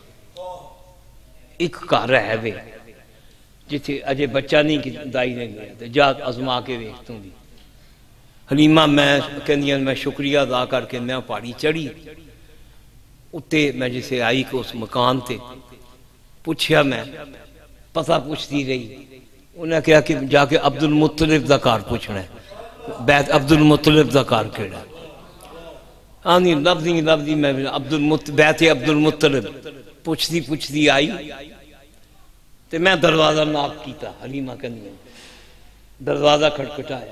Speaker 1: ایک کار ہے بے جتھے اجے بچہ نہیں کہ دائی نے گیا تو جات ازما کے ویخ توں بھی حلیمہ میں کہندیاں میں شکریہ ادا کر کے میں پہاڑی چڑھی اتے میں جسے آئی کہ اس مکان تے پوچھیا میں پتہ پوچھتی رہی انہیں کہا کہ جا کے عبد المطلب دا کار پوچھنا ہے بیت عبد المطلب دا کار کیڑا آنی لفظی لفظی میں عبد المطلب بیت عبد المطلب پوچھتی پوچھتی آئی تو میں دروازہ ناک کیتا حلیمہ کہندی دروازہ کھٹکھٹایا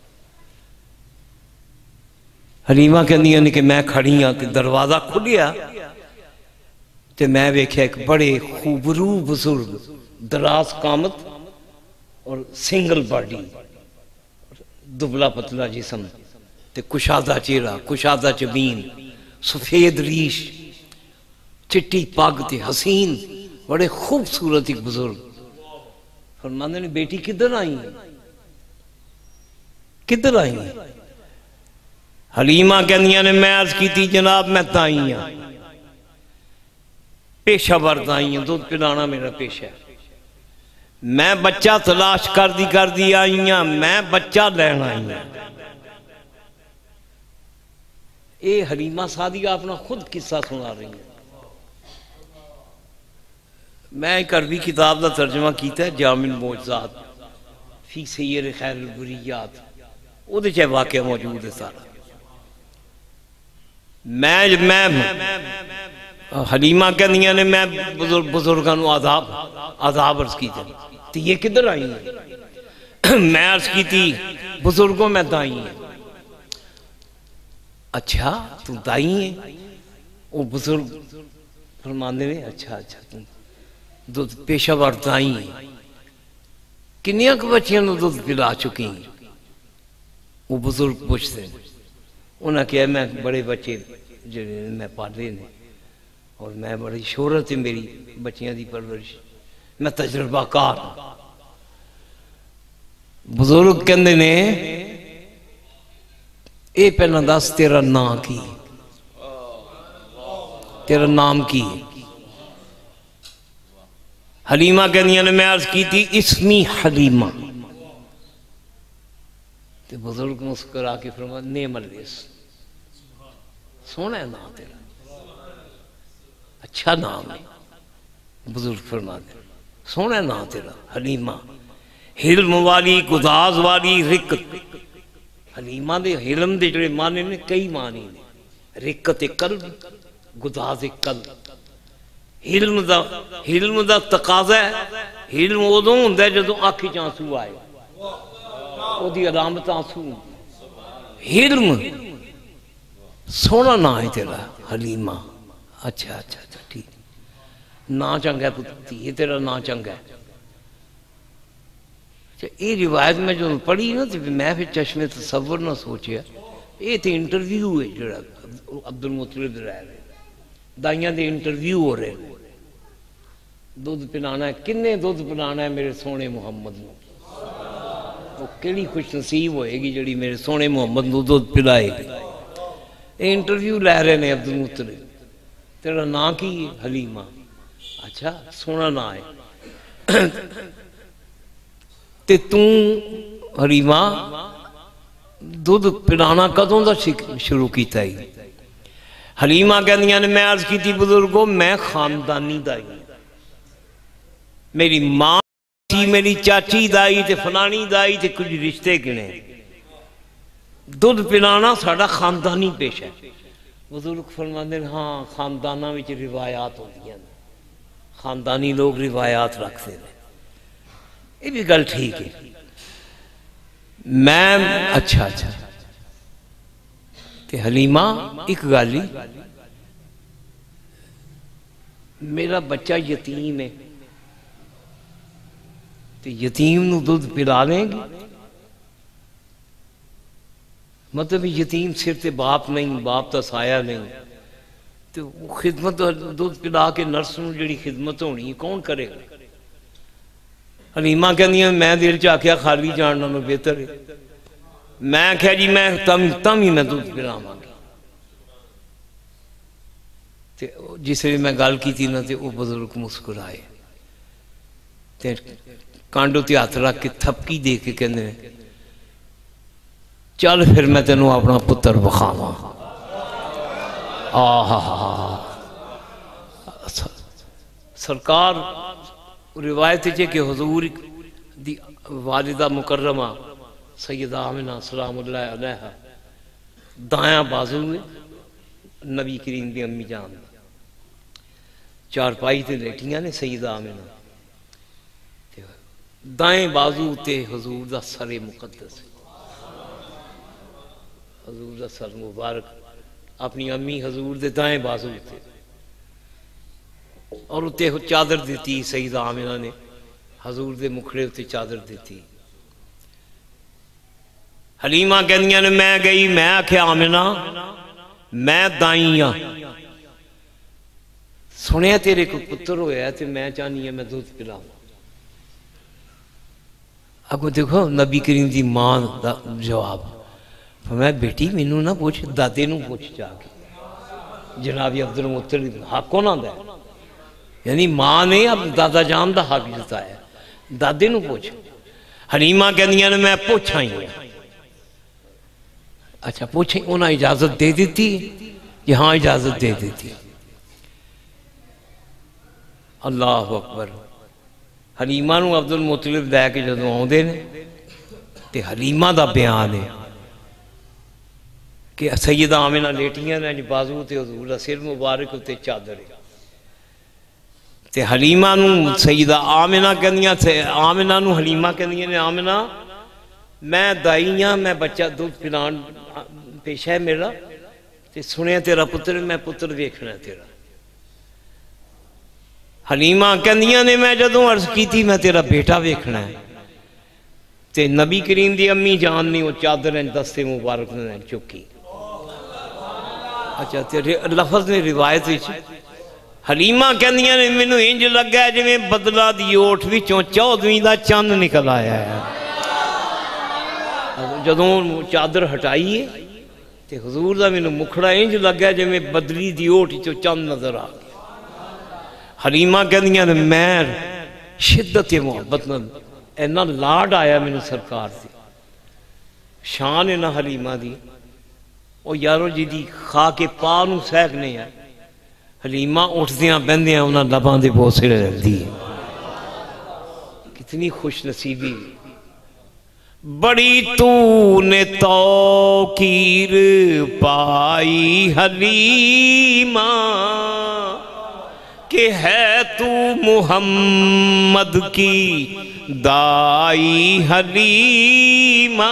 Speaker 1: حلیمہ کہندی ہیں کہ میں کھڑی ہاں کہ دروازہ کھلیا تو میں ویکھیا ایک بڑے خوبرو بزرگ دراز قامت اور سنگل باڈی دبلا پتلا جسم تے کشادہ چہرہ کشادہ چبین سفید ریش چٹی پاگ تے حسین بڑے خوبصورت ایک بزرگ فرماندے نے بیٹی کدھر آئی ہیں کدھر آئی ہیں حلیمہ کہندیاں نے میں عرض کی تھی جناب میں تائی ہاں پیشہ بر تائی ہوں دودھ پلانا میرا پیشہ ہے میں بچہ تلاش کر دی کر دی آئی ہاں میں بچہ لینا آئی ہاں اے حلیمہ سعدیہ اپنا خود قصہ سنا رہی ہیں میں ایک عربی کتاب دا ترجمہ کیتا ہے جامع المعجزات فی سیر خیر البریات وہ دے چاہے واقعہ موجود ہے سارا میں میں حلیمہ کہندیاں نے میں بزرگانوں عذاب عذاب عرض کی تھی تو یہ کدھر آئی ہیں میں عرض کی تھی بزرگوں میں دائی ہیں اچھا تو دائی ہیں وہ بزرگ فرماندے میں اچھا اچھا تم دودھ پیشہ وار دائی ہیں کنیاں کو بچیاں نے دودھ پلا چکی ہیں وہ بزرگ پوچھتے ہیں انہاں کہا میں بڑے بچے میں پالے نے اور میں بڑی شہرت ہے میری بچیاں دی پرورش میں تجربہ کار بزرگ کہندے نے اے پہلا دس تیرا نام کی تیرا نام کی حلیمہ کہندیاں نے میں عرض کی تھی اسمی حلیمہ تو بزرگ مسکرا کے فرمایا نعم الاسم، سونا ہے نام تیرا، اچھا نام ہے۔ بزرگ فرماتے سونا ہے نام تیرا حلیمہ، حلم والی، گداز والی، رکت۔ حلیمہ دے حلم دے جڑے معنی نے کئی معنی نے، رکت قلب، گداز قلب۔ حلم دا حلم دا تقاضا ہے، حلم ادوں ہوندا ہے جدوں اکھ وچ آنسو آئے، او دی علامت آنسو۔ حلم سونا نام ہے تیرا حلیمہ، اچھا اچھا اچھا ٹھیک، نا چنگا ہے پتر، یہ تیرا نا چنگا ہے۔ اچھا یہ روایت میں جو پڑھی نا تو میں پھر چشمے تصور نہ سوچیا، یہ تو انٹرویو ہے جڑا عبد المطلب رہ رہے دائیاں دے انٹرویو ہو رہے ہیں، دودھ پلانا ہے، کنے دودھ پلانا ہے میرے سونے محمد نو، وہ کیڑی خوش نصیب ہوئے گی جڑی میرے سونے محمد نو دودھ پلائے گی۔ یہ انٹرویو لے رہے ہیں عبد المطلب، تیرا نا کی ہے؟ حلیمہ، اچھا سونا نا ہے۔ تے توں حلیمہ دودھ پلانا کدوں دا شروع کیتا ہی؟ حلیمہ کہندیاں نے میں عرض کی تھی بزرگوں میں خاندانی دائی، میری ماں تھی، میری چاچی دائی تے فلانی دائی تے کچھ رشتے گنے، دودھ پلانا ساڑا خاندانی پیش ہے۔ بزرگ فرماتے ہیں ہاں خاندانہ وچ روایات ہوتی ہیں، خاندانی لوگ روایات رکھتے ہیں، یہ بھی گل ٹھیک ہے۔ میں اچھا اچھا تے حلیمہ ایک گالی میرا بچہ یتیم ہے تے یتیم نو دودھ پلا لیں گے؟ مطلب یتیم سر تے باپ نہیں، باپ تا سایہ نہیں، تو خدمت دودھ پلا کے نرس نو جڑی خدمت ہونی کون کرے گا؟ حلیمہ کہنی ہے میں دل چاکیا خالی جاننا میں بہتر ہے، میں کہا جی میں تم ہی میں دودھ پلا مانگی۔ جس لئے میں گال کی تھی نا تے وہ بزرگ مسکرائے، کانڈو تے ہاتھ رکھ کے تھپکی دے کے کہنے چل پھر میں تینوں اپنا پتر بخاواں۔ آہا سرکار روایت ہے کہ حضور دی والدہ مکرمہ سیدہ آمنہ سلام اللہ علیہ دائیں بازو میں نبی کریم دی امی جان چار پائی تے لیٹیاں نے سیدہ آمنہ، دائیں بازو تے حضور دا سر مقدس، حضور دا سر مبارک اپنی امی حضور دے دائیں بازو تے، اور اتے چادر دیتی سیدہ آمنہ نے، حضور دے مکھڑے اتے چادر دیتی۔ حلیمہ کہنیاں نے میں گئی، میں آکھے آمنہ میں دائیاں سنیا تیرے کو پتر ہویا ہے تو میں چاہنی ہے میں دودھ پلاؤں۔ اب کو دیکھو نبی کریم دی ماں دا جواب، فرمایا بیٹی مینوں نہ پوچھ، دادے نوں پوچھ جا کے، جناب عبد المطلب حق کو نہ دے، یعنی ماں نے اب دادا جان دا حق جتایا، دادے نوں پوچھ۔ حلیمہ کہنیاں نے میں پوچھا ہی ہے، اچھا پوچھیں انہاں اجازت دے دیتی؟ کہ ہاں اجازت دے دیتی۔ اللہ اکبر۔ حلیمہ نو عبد المطلب دے کے جدوں آؤندے نے تے حلیمہ دا بیان ہے کہ سیدہ آمنہ لیٹیاں نے بازو تے حضور دا سر مبارک تے چادر ہے تے حلیمہ نو سیدہ آمنہ کہنیاں تے آمنہ نو حلیمہ کہنیاں نے آمنہ میں دائیاں میں بچہ دودھ پلان پیش ہے میرا تے سنیا تیرا پتر میں پتر دیکھنا ہے تیرا۔ حلیمہ کہندیاں نے میں جدوں عرض کی تھی میں تیرا بیٹا دیکھنا ہے تے نبی کریم دی امی جان نے وہ چادر دستے مبارک نے چکی۔ اچھا تیرے لفظ نے روایت وچ حلیمہ کہندیاں نے مینوں انج لگا جویں بدلہ دی اوٹھ وچوں چودھویں دا چند نکل آیا ہے۔ جدوں چادر ہٹائی ہے تے حضور دا مینوں مکھڑا انج لگا جویں بدلی دی اوٹھ وچوں چند نظر آ گیا۔ حلیمہ کہندیاں نے میں شدت محبت نال اینا لاڈ آیا مینوں سرکار دی، شان ہے نا حلیمہ دی او یارو جی دی خاک پا نو سہکنے ہیں حلیمہ اٹھدیاں بندیاں انہاں لباں دے بوسے رہتی ہے کتنی خوش نصیبی بڑی تو نے توقیر پائی حلیمہ کہ ہے تو محمد کی دائی حلیمہ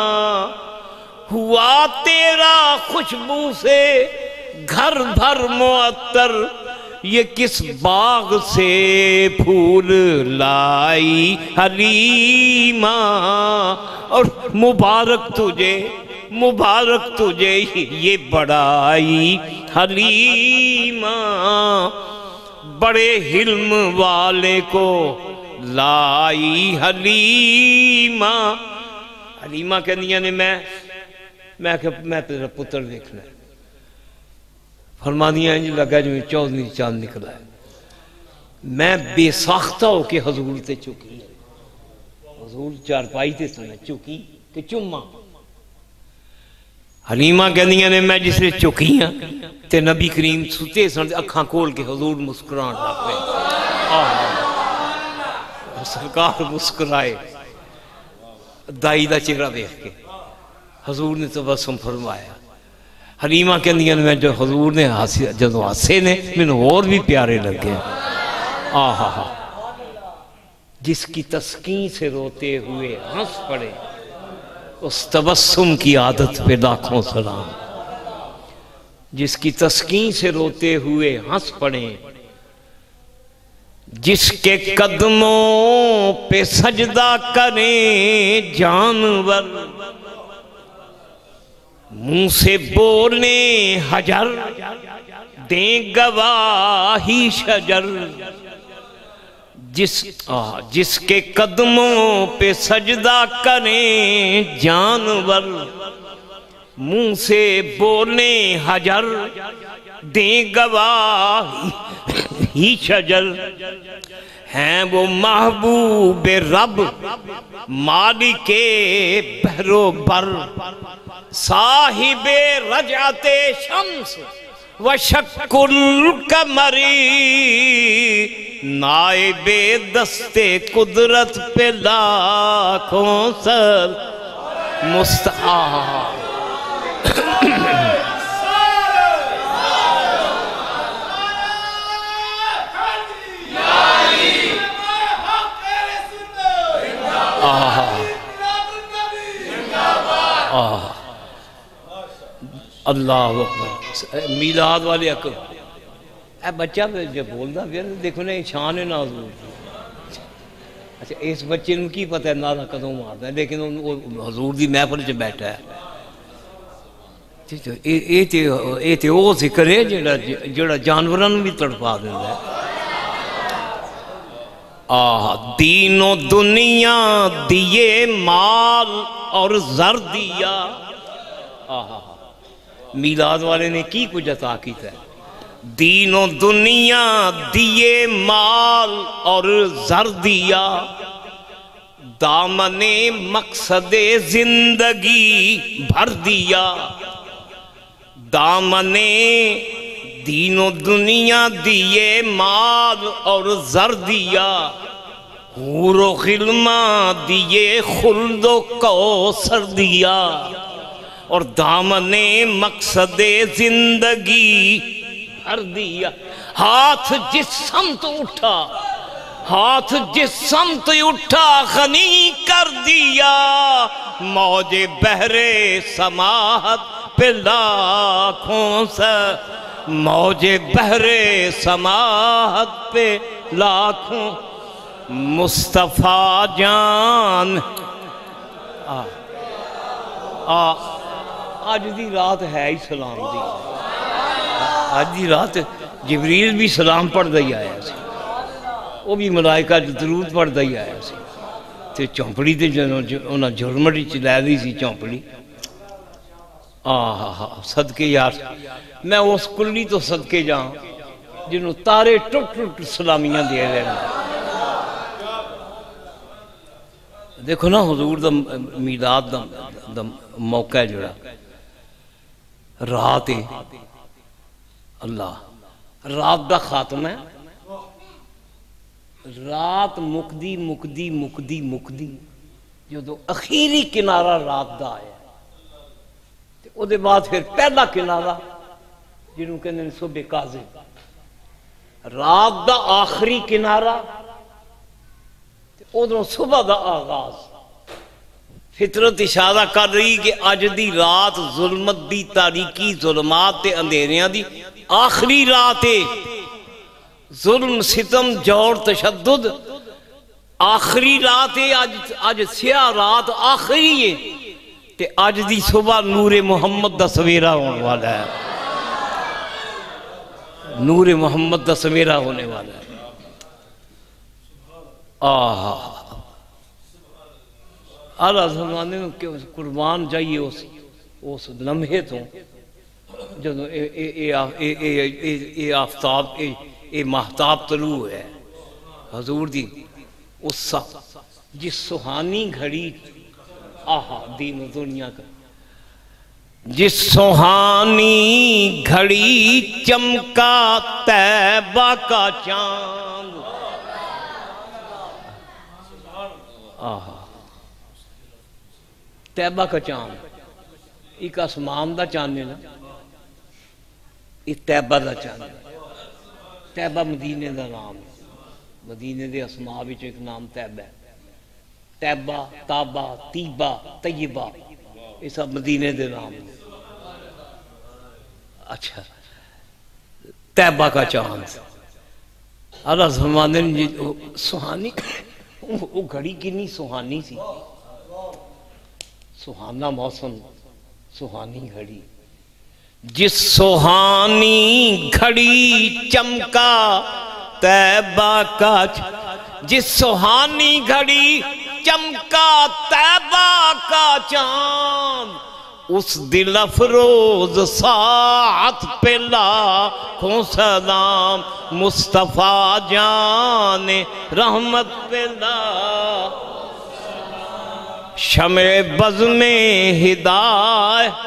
Speaker 1: ہوا تیرا خوشبو سے گھر بھر معطر یہ کس باغ سے پھول لائی حلیمہ اور مبارک تجھے مبارک تجھے یہ بڑائی حلیمہ بڑے حلم والے کو لائی حلیمہ حلیمہ کہنیاں نے میں میں کہ میں تیرا پتر دیکھنا ہے فرما دیا انج لگا جو چودھویں چاند نکلا ہے میں بے ساختہ ہو کے حضور تے چکی حضور چار پائی تے سنے چکی کہ چمہ حلیمہ کہنیاں نے میں جس نے چکی ہیں تے نبی کریم ستے سن اکھاں کھول کے حضور مسکران لگ پہ سرکار مسکرائے دائی دا چہرہ دیکھ کے حضور نے تبسم فرمایا حلیمہ کہندیاں میں جو حضور نے جدو ہاسے نے میں اور بھی پیارے لگے آہا جس کی تسکین سے روتے ہوئے ہنس پڑے اس تبسم کی عادت پہ لاکھوں سلام جس کی تسکین سے روتے ہوئے ہنس پڑے جس کے قدموں پہ سجدہ کریں جانور منہ سے بولیں حجر دیں گواہی شجر جس جس کے قدموں پہ سجدہ کریں جانور منہ سے بولیں حجر دیں گواہی شجر ہیں وہ محبوب رب مالک بحر و بر صاحب رجعت شمس و شک القمر نائب دست قدرت پہ لاکھوں سر مستعار اللہ اکبر میلاد والے اکبر اے بچہ جو بولتا پھر دیکھو نا شان ہے نا حضور اچھا اس بچے نے کی پتہ ہے نالا کدوں مارتا ہے لیکن حضور دی محفل چ بیٹھا ہے یہ تے وہ ذکر ہے جڑا جانوراں بھی تڑپا دیندا ہے آہ دین و دنیا دیے مال اور زر دیا آہ میلاد والے نے کی کچھ عطا کیتا ہے دین و دنیا دیے مال اور زر دیا دامن مقصد زندگی بھر دیا دامن دین و دنیا دیے مال اور زر دیا حور و غلمہ دیے خلد و کوثر دیا اور دامن مقصد زندگی بھر دیا ہاتھ جس سمت اٹھا ہاتھ جس سمت اٹھا غنی کر دیا موج بحر سماحت پہ لاکھوں سے موج بحر سماحت پہ لاکھوں مصطفیٰ جان آ آ آج دی رات ہے ہی سلام دی آج دی رات جبریل بھی سلام پڑھ دئی آیا سی وہ بھی ملائکہ درود پڑھ دئی آیا سی تے چونپڑی تے انہاں جھرمڑی چلائے دی سی چونپڑی آہا صدقے یار میں اس کلی تو صدقے جاؤں جنہوں تارے ٹوٹ ٹوٹ سلامیاں دے رہے ہیں دیکھو نا حضور دا میلاد دا, دا موقع ہے جڑا رات ہے اللہ رات دا خاتمہ ہے رات مکدی مکدی مکدی مکدی جو دو اخیری کنارہ رات دا آیا او دے بعد پھر پہلا کنارہ جنہوں کہنے نے صبح کاظم رات دا آخری کنارہ او دنوں صبح دا آغاز فطرت اشارہ کر رہی کہ اج دی رات ظلمت دی تاریکی ظلمات تے اندھیریاں دی آخری رات ہے ظلم ستم جور تشدد آخری رات ہے اج اج سیاہ رات آخری ہے تے اج دی صبح نور محمد دا سویرا ہونے والا ہے نور محمد دا سویرا ہونے والا ہے آہا اعلیٰ زمانے میں قربان جائیے اس اس لمحے تو جب اے آفتاب اے مہتاب طلوع ہے حضور دی اس سخت جس سہانی گھڑی آہا دین و دنیا کا جس سہانی گھڑی چمکا طیبہ کا چاند آہا طیبہ کا چاند ایک اسمان دا چاند ہے نا ایک طیبہ دا چاند ہے طیبہ مدینے دا نام ہے مدینے دے اسماء وچ ایک نام طیبہ ہے طیبہ تابہ تیبہ طیبہ یہ سب مدینے دے نام ہے اچھا طیبہ کا چاند اعلیٰ زمانے میں سہانی وہ گھڑی کنی سہانی سی سہانا موسم سہانی گھڑی جس سہانی گھڑی چمکا طیبہ کا جس سہانی گھڑی چمکا طیبہ کا چاند اس دل افروز ساعت پہ لاکھوں سلام مصطفیٰ جان رحمت پہ لاکھوں شمع بز میں ہدایت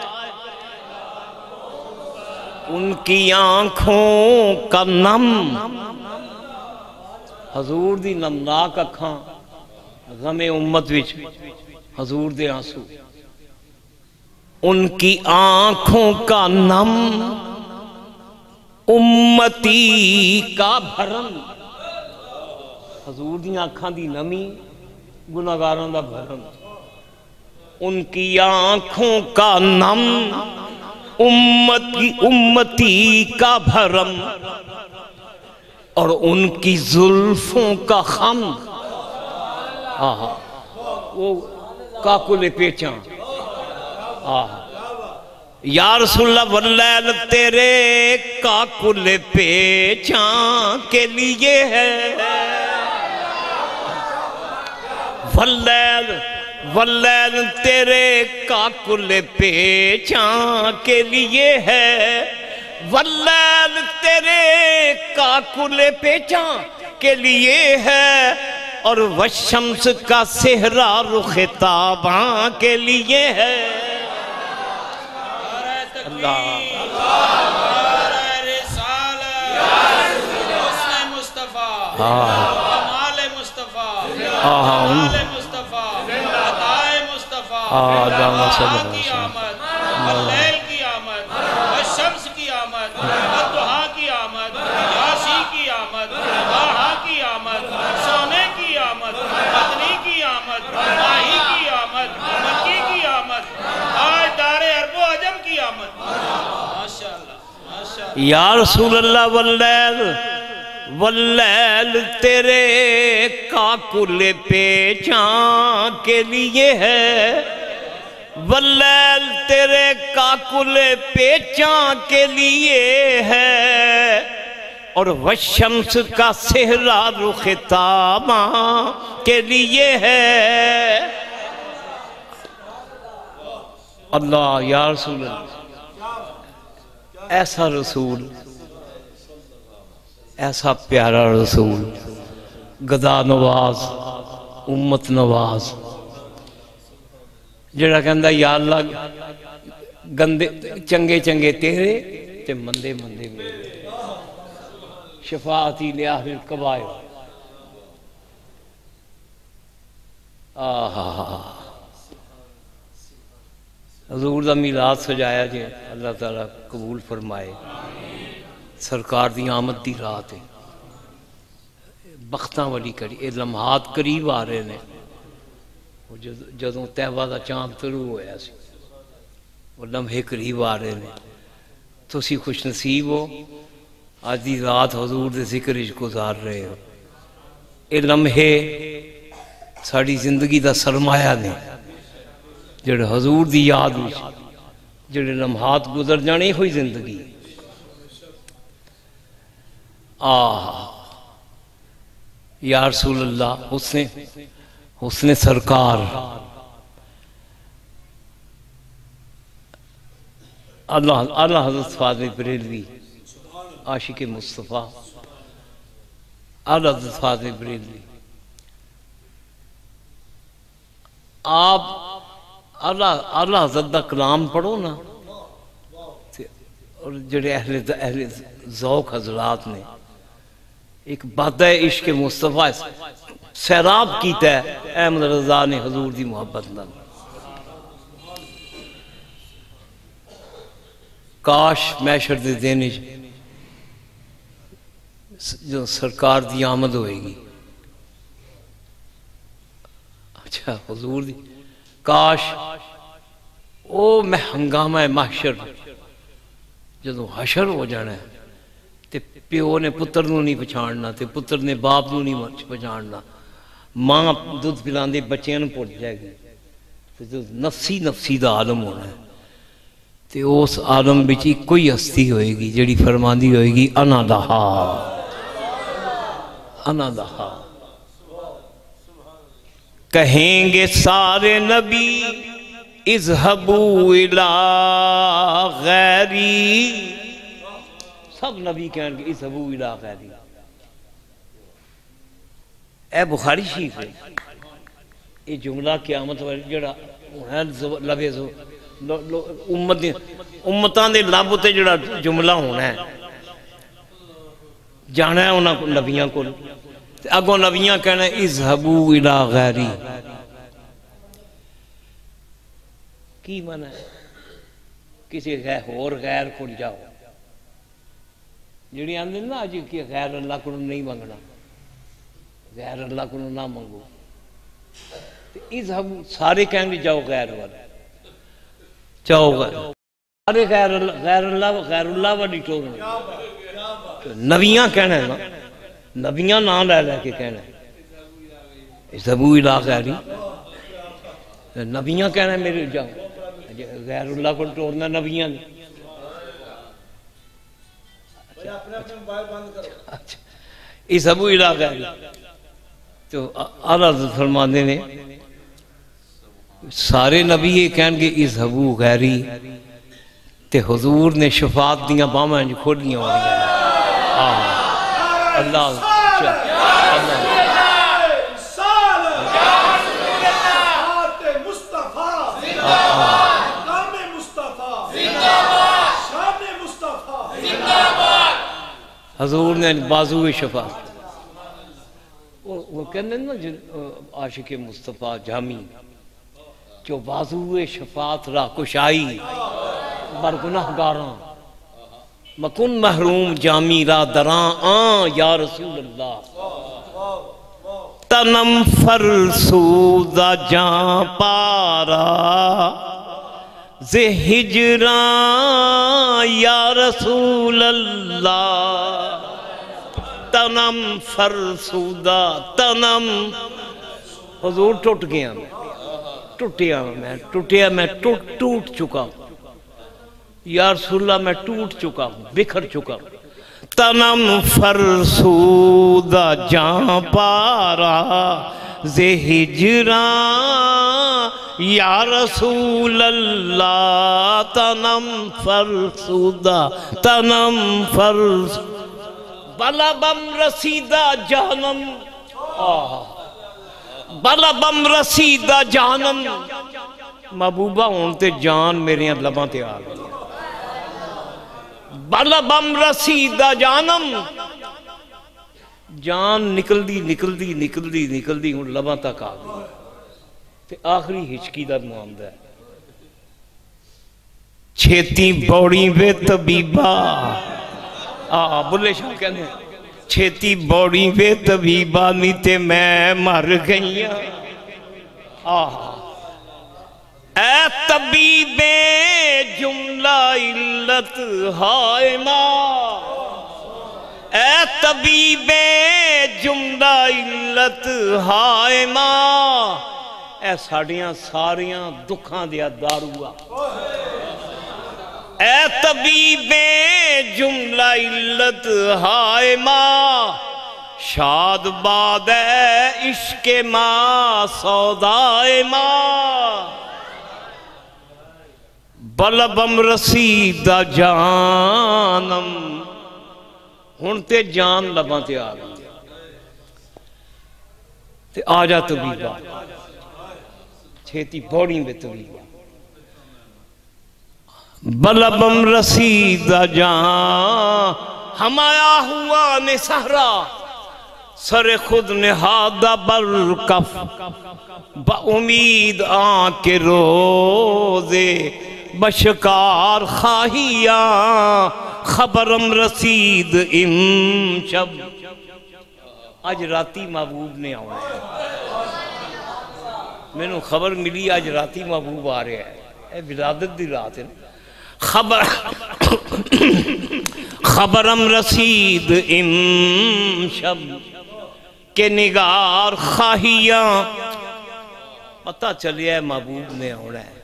Speaker 1: ان کی آنکھوں کا نم حضور دی نمناک اکھاں غم امت وچ حضور دے آنسو ان کی آنکھوں کا نم امتی کا بھرم حضور دی آنکھاں دی نمی گناہگاراں دا بھرم ان کی آنکھوں کا نم امتی امتی کا بھرم اور ان کی زلفوں کا خم آہا وہ کاکل پیچاں آہا یا رسول اللہ واللیل تیرے کاکل پیچاں کے لیے ہے واللیل واللیل تیرے کاکل پیچاں کے لیے ہے واللیل تیرے کاکل پیچاں کے لیے ہے اور والشمس کا سہرا رخ تاباں کے لیے ہے اللہ
Speaker 2: کمال مصطفیٰ کمال مصطفیٰ عطائے مصطفیٰ رات کی آمد واللیل کی آمد والشمس کی آمد والضحیٰ کی آمد یاسی کی آمد واہا کی آمد سونے کی آمد مدنی کی آمد ماہی کی آمد مکی کی آمد آج دار عرب و عجم کی آمد ماشاءاللہ
Speaker 1: یا رسول اللہ واللیل واللیل تیرے کاکل پیچاں کے لیے ہے واللیل تیرے کاکل پیچاں کے لیے ہے اور والشمس کا سہرا رخ تاباں کے لیے ہے اللہ یا رسول اللہ ایسا رسول ایسا پیارا رسول گدا نواز امت نواز جڑا کہندا یا اللہ گندے چنگے چنگے تیرے تے مندے مندے میرے، شفاعتی لأہل القبائر۔ آہا حضور دا میلاد سجایا جے، اللہ تعالیٰ قبول فرمائے۔ سرکار دی آمد دی رات ہے، بختاں والی کڑی، اے لمحات قریب آ رہے نے۔ جدوں طیبہ دا چاند طلوع ہویا سی، وہ لمحے قریب آ رہے نے۔ تسی خوش نصیب ہو، آج دی رات حضور دے ذکر اچ گزار رہے ہو۔ اے لمحے ساڑی زندگی دا سرمایہ نے، جڑے حضور دی یاد وچ جڑے لمحات گزر جانے ہوئی زندگی۔ آہ یا رسول اللہ، حسن حسن سرکار، اللہ اللہ حضرت فاضل بریلوی عاشق مصطفیٰ، اللہ حضرت فاضل بریلوی، آپ اللہ اللہ حضرت دا کلام پڑھو نا، اور جڑے اہل اہل ذوق حضرات نے ایک بادہ عشق مصطفیٰ سیراب کیتا ہے احمد رضا نے حضور دی محبت نال۔ کاش محشر دے دن جو سرکار دی آمد ہوئے گی، اچھا حضور دی، کاش او میں ہنگامہ محشر جدو حشر ہو جانا ہے تے پیو نے پتر نو نہیں پچھاڑنا تے پتر نے باپ نو نہیں پچھاڑنا، ماں دودھ پلاندے بچیاں نو پڑ جائے گی تے نفسی نفسی دا عالم ہونا ہے تے اس عالم بچ کوئی ہستی ہوئے گی جڑی فرماندی ہوئے گی انا لہا انا لہا۔ کہیں گے سارے نبی اذهبوا الى غیری، سب نبی کہیں گے اذهبوا الى غیری۔ اے بخاری شریف ہے یہ جملہ قیامت والی جڑا لبے امت امتان دے لب تے جڑا جملہ ہونا ہے، جانا ہے انہاں کو نبیاں کو، اگوں نبیاں کہنا ہے اذهبوا الى غیری۔ کی معنی ہے؟ کسی اور غیر کو جاؤ، جڑی آندے نا آج کہ غیر اللہ کو نہیں منگنا، غیر اللہ کو نہ منگو، اذهبوا سارے کہیں گے جاؤ غیر والے، جاؤ غیر سارے غیر اللہ غیر اللہ غیر اللہ والی ٹورنے، نبیاں کہنا ہے نا، نبیاں نام لے لے کے کہنا ہے اذهبوا الى غیری، نبیاں کہنا ہے میرے جاؤ، غیر اللہ کو ٹورنا نبیاں نے۔ اذهبوا الى غیری، تو اعلیٰ حضرت فرماندے نے سارے نبی یہ کہیں گے اذهبوا غیری، تے حضور نے شفاعت دیاں باہماں جو کھولیاں ہوئی اللہ اللہ حضور نے بازو شفاعت، وہ کہنے نا عاشق مصطفیٰ جامی جو بازو شفاعت را کشائی برگناہ گاراں مکن محروم جامی را دران آن یا رسول اللہ، تنم فرسودہ جان پارا زِ ہجران یا رسول اللہ، تنم فرسودہ تنم حضور ٹوٹ گیا میں ٹوٹیا میں ٹوٹیا میں ٹوٹ ٹوٹ چکا ہوں یا رسول اللہ میں ٹوٹ چکا ہوں بکھر چکا ہوں، تنم فرسودہ جان پارا زِ ہجران یا رسول اللہ، تنم فرسودہ تنم فرسودہ بلا بم رسیدہ جہنم، بلا بم رسیدہ جہنم محبوبہ ہون تے جان میرے لباں تے آ گئی بلبم رسیدہ جانم جان نکل دی نکل دی نکل دی نکل دی ہوں لباں تک آ گئی تے آخری ہچکی دا معاملہ ہے چھیتی بوڑی وے طبیبہ آہ بلے شاہ کہنے چھیتی بوڑی وے طبیبہ نیتے میں مر گئی آہ اے طبیب جملہ علت ہائے ماں اے طبیب جملہ علت ہائے ماں اے ساڑیاں ساریاں دکھاں دیا داروہ اے طبیب جملہ علت ہائے ماں شاد باد اے عشق ماں سودائے ماں بلبم رسیدہ جانم ہن تے جان لباں تے آ گئی تے آجا طبیبہ چھیتی بوڑی میں طبیبہ بلبم رسیدہ جان ہم آیا ہوا نے سہرا سر خود نہادہ برکف با امید آن کے روزے بشکار خواہیاں خبرم رسید امشب آج راتی محبوب نے آؤں میں نے خبر ملی آج راتی محبوب آ رہے ہیں اے ولادت دی رات ہے خبر خبرم رسید امشب کہ نگار خواہیاں پتہ چلیا ہے محبوب نے ہونا ہے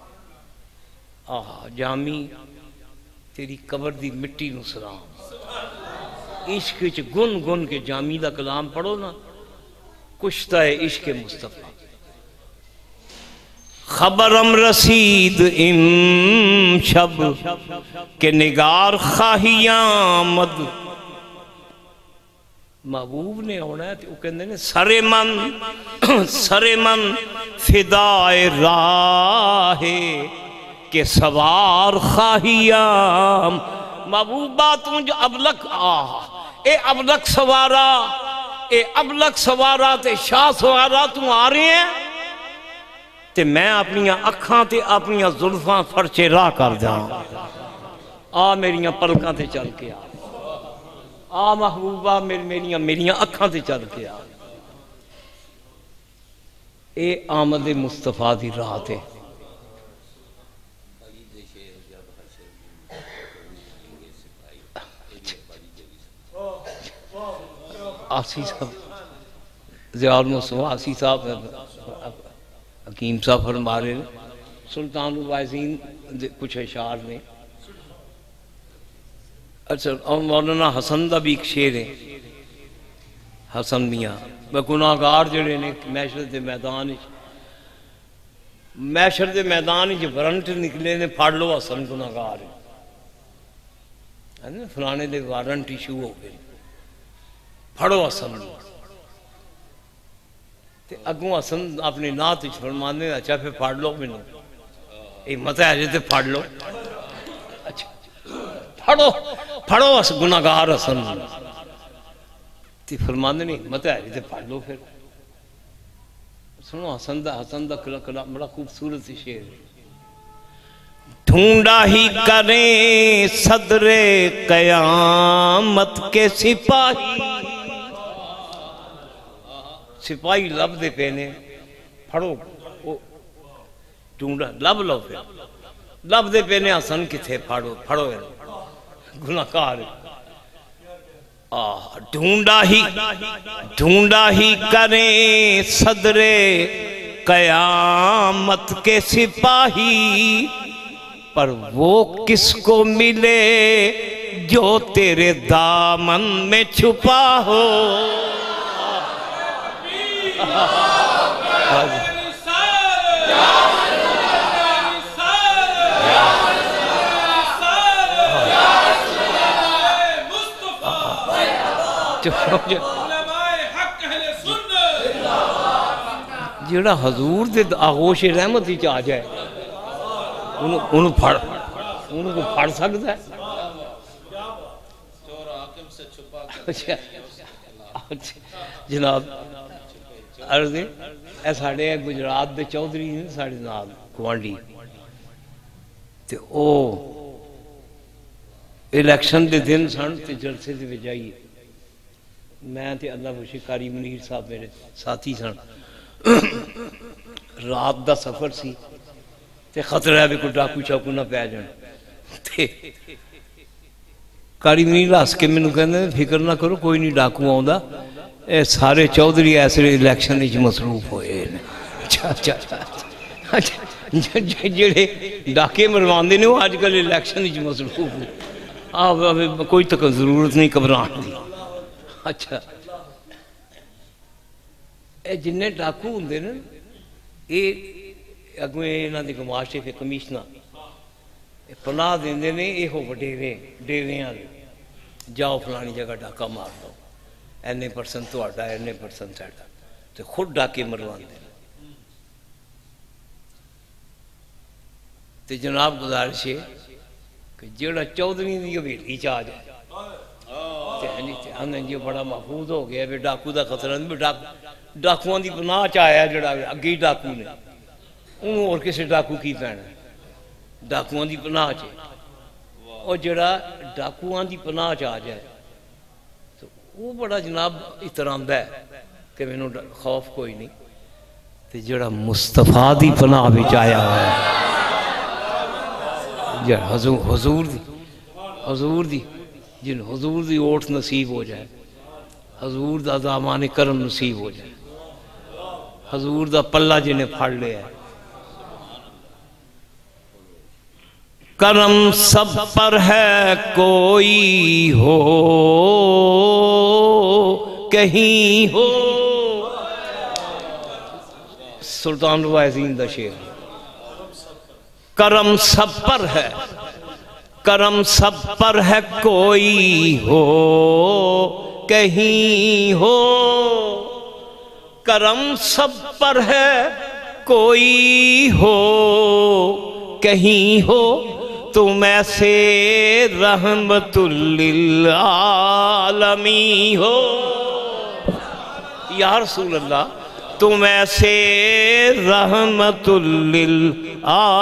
Speaker 1: آہ جامی تیری قبر دی مٹی نو سلام عشق چ گن گن کے جامی دا کلام پڑھو نا کشتہ ہے عشق مصطفیٰ خبرم رسید امشب کہ نگار خواہیاں مد محبوب نے ہونا ہے تو کہندے نے سر من سر من فدائے راہ کہ سوار خواہیاں محبوبہ تجھ ابلک آہ اے ابلک سوارا اے ابلک سوارا تے شاہ سوارا تم آ رہے ہیں تے میں اپنی اکھاں تے اپنی زلفاں فرچے راہ کر جاؤں آ میریاں پلکاں تے چل کے آ آ محبوبہ میریاں میریاں اکھاں تے چل کے آ اے آمد مصطفیٰ دی رات ہے آسی صاحب زیاد مصطفیٰ آسی صاحب حکیم صاحب فرما رہے سلطان الوائزین کچھ اشعار میں اچھا اور مولانا حسن دا بھی ایک شعر ہے حسن میاں میں گناہگار جڑے نے محشر دے میدان محشر دے میدان جو وارنٹ نکلے نے پھاڑ لو حسن گناہگار ہے فلانے دے وارنٹ ایشو ہو گئے پھڑو حسن تے اگوں حسن اپنی نات فرمانے اچھا پھر پھاڑ لو میں نہیں ایک مطلب ہے تے پھاڑ لو اچھا پھڑو پھڑو گناہگار حسن تے فرمانے نہیں مطلب ہے تے پھاڑ لو پھر سنو حسن دا حسن دا کلام بڑا خوبصورت شعر ہے ڈھونڈا ہی کریں صدر قیامت کے سپاہی سپاہی لب دے پینے پھڑو ڈھونڈا لب لو پہ لب دے پینے حسن کتھے پھڑو پھڑو گناہگار ڈھونڈا ہی ڈھونڈا ہی کریں صدر قیامت کے سپاہی پر وہ کس کو ملے جو تیرے دامن میں چھپا ہو جڑا حضور دے آغوش رحمت ہی چاہ جائے انہوں پھڑ انہوں کو پھڑ سکتا ہے.
Speaker 2: چور حاکم سے چھپا کر
Speaker 1: جناب عرض اے ساڑھے گجرات دے چودھری ہیں ساڑھے نال گوانڈی تے او الیکشن دے دن سن تے جلسے دے وجائی میں تے اللہ بخشی قاری منیر صاحب میرے ساتھی سن. رات دا سفر سی تے خطرہ ہے بھی کوئی ڈاکو چاکو نہ پہ جان. تے قاری منیر ہس کے مینوں کہندے فکر نہ کرو کوئی نہیں ڈاکو آوندا اے سارے چودھری ایسے الیکشن وچ مصروف ہوئے نے. اچھا اچھا جڑے ڈاکے مرواندے نے وہ اج کل الیکشن وچ مصروف ہوئے. آ کوئی تک ضرورت نہیں گھبران دی. اچھا اے جنہیں ڈاکو ہوندے نا یہ اگویں انہاں دی گماشے کے کمیشنر پناہ دیندے نے یہ ہو ڈیرے ڈیریاں جاؤ فلانی جگہ ڈاکہ مار دو اینے پرسنٹ تہاڈا اینے پرسنٹ ساڈا تے خود ڈاکے مرواندے تے جناب گزارش ہے کہ جڑا چودھری دی حویلی چ آ جائے تے ہن جی بڑا محفوظ ہو گیا بھی ڈاکو دا خطرہ نہیں. ڈاکوؤں دی پناہ چ آیا جڑا اگے ڈاکو نے انہوں اور کسی ڈاکو کی پینا ڈاکوؤں دی پناہ چ اور جڑا ڈاکوؤں دی پناہ چ آ جائے تو وہ بڑا جناب اترامدہ ہے کہ میں نے خوف کوئی نہیں. تے جڑا مصطفیٰ دی پناہ وچ آیا ہوا ہے حضور حضور دی حضور دی جن حضور دی اوٹ نصیب ہو جائے حضور دا دامان کرم نصیب ہو جائے حضور دا پلہ جنہیں پھاڑ لیا ہے. کرم سب پر ہے کوئی ہو کہیں ہو. سلطان روایزین دا شعر کرم سب پر ہے کرم سب پر ہے کوئی ہو کہیں ہو. کرم سب پر ہے کوئی ہو کہیں ہو تم ایسے رحمت للعالمین ہو. یا رسول اللہ تم ایسے رحمت للعال.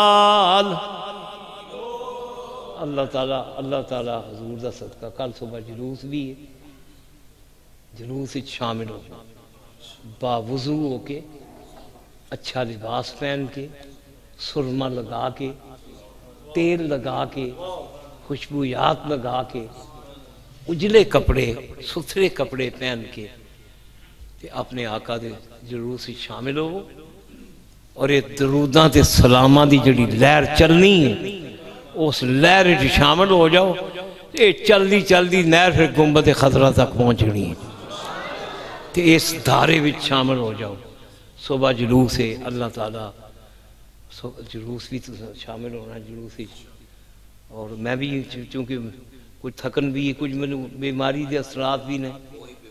Speaker 1: اللہ تعالیٰ اللہ تعالیٰ حضور دا صدقہ کل صبح جلوس بھی ہے جلوس شامل ہو باوضو ہو کے اچھا لباس پہن کے سرما لگا کے تیل لگا کے خوشبویات لگا کے اجلے کپڑے ستھرے کپڑے پہن کے اپنے آقا دے جلوس شامل ہو اور یہ دروداں تے سلاماں دی جڑی لہر چلنی ہے اس لہر شامل ہو جاؤ. یہ چلدی چلدی نہر پھر گنبد خضرا تک پہنچنی ہے تے اس دھارے وچ شامل ہو جاؤ. صبح جلوس ہے اللہ تعالیٰ جلوس بھی شامل ہونا جلوس ہی. اور میں بھی چونکہ کچھ تھکن بھی ہے کچھ میں بیماری دے اثرات بھی نہیں.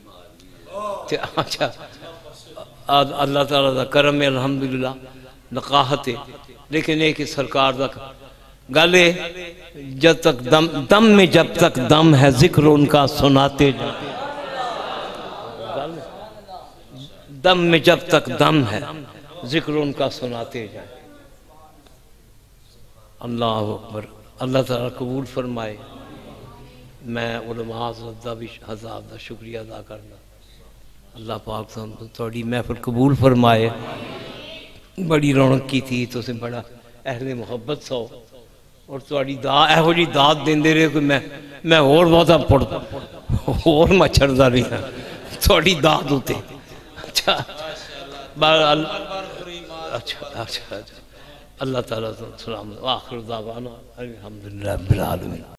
Speaker 1: اچھا اللہ تعالیٰ دا کرم ہے الحمدللہ نقاہت ہے لیکن ایک سرکار دا گل ہے جب تک دم دم میں جب تک دم ہے ذکر ان کا سناتے جائیں. دم میں جب تک دم ہے ذکر ان کا سناتے جائیں. اللہ اکبر. اللہ تعالیٰ قبول فرمائے. میں علماء حضرت دا بھی حضرت دا شکریہ ادا کرنا. اللہ پاک تھوڑی محفل قبول فرمائے. بڑی رونق کی تھی تو سے بڑا اہل محبت سو اور تھوڑی دا اہو جی داد دیندے رہے کہ میں میں اور بہتا پڑ اور مچھر دا نہیں ہاں تھوڑی داد ہوتے. اچھا اچھا اچھا اللہ تعالیٰ سلام آخر دعوانا الحمدللہ رب العالمین.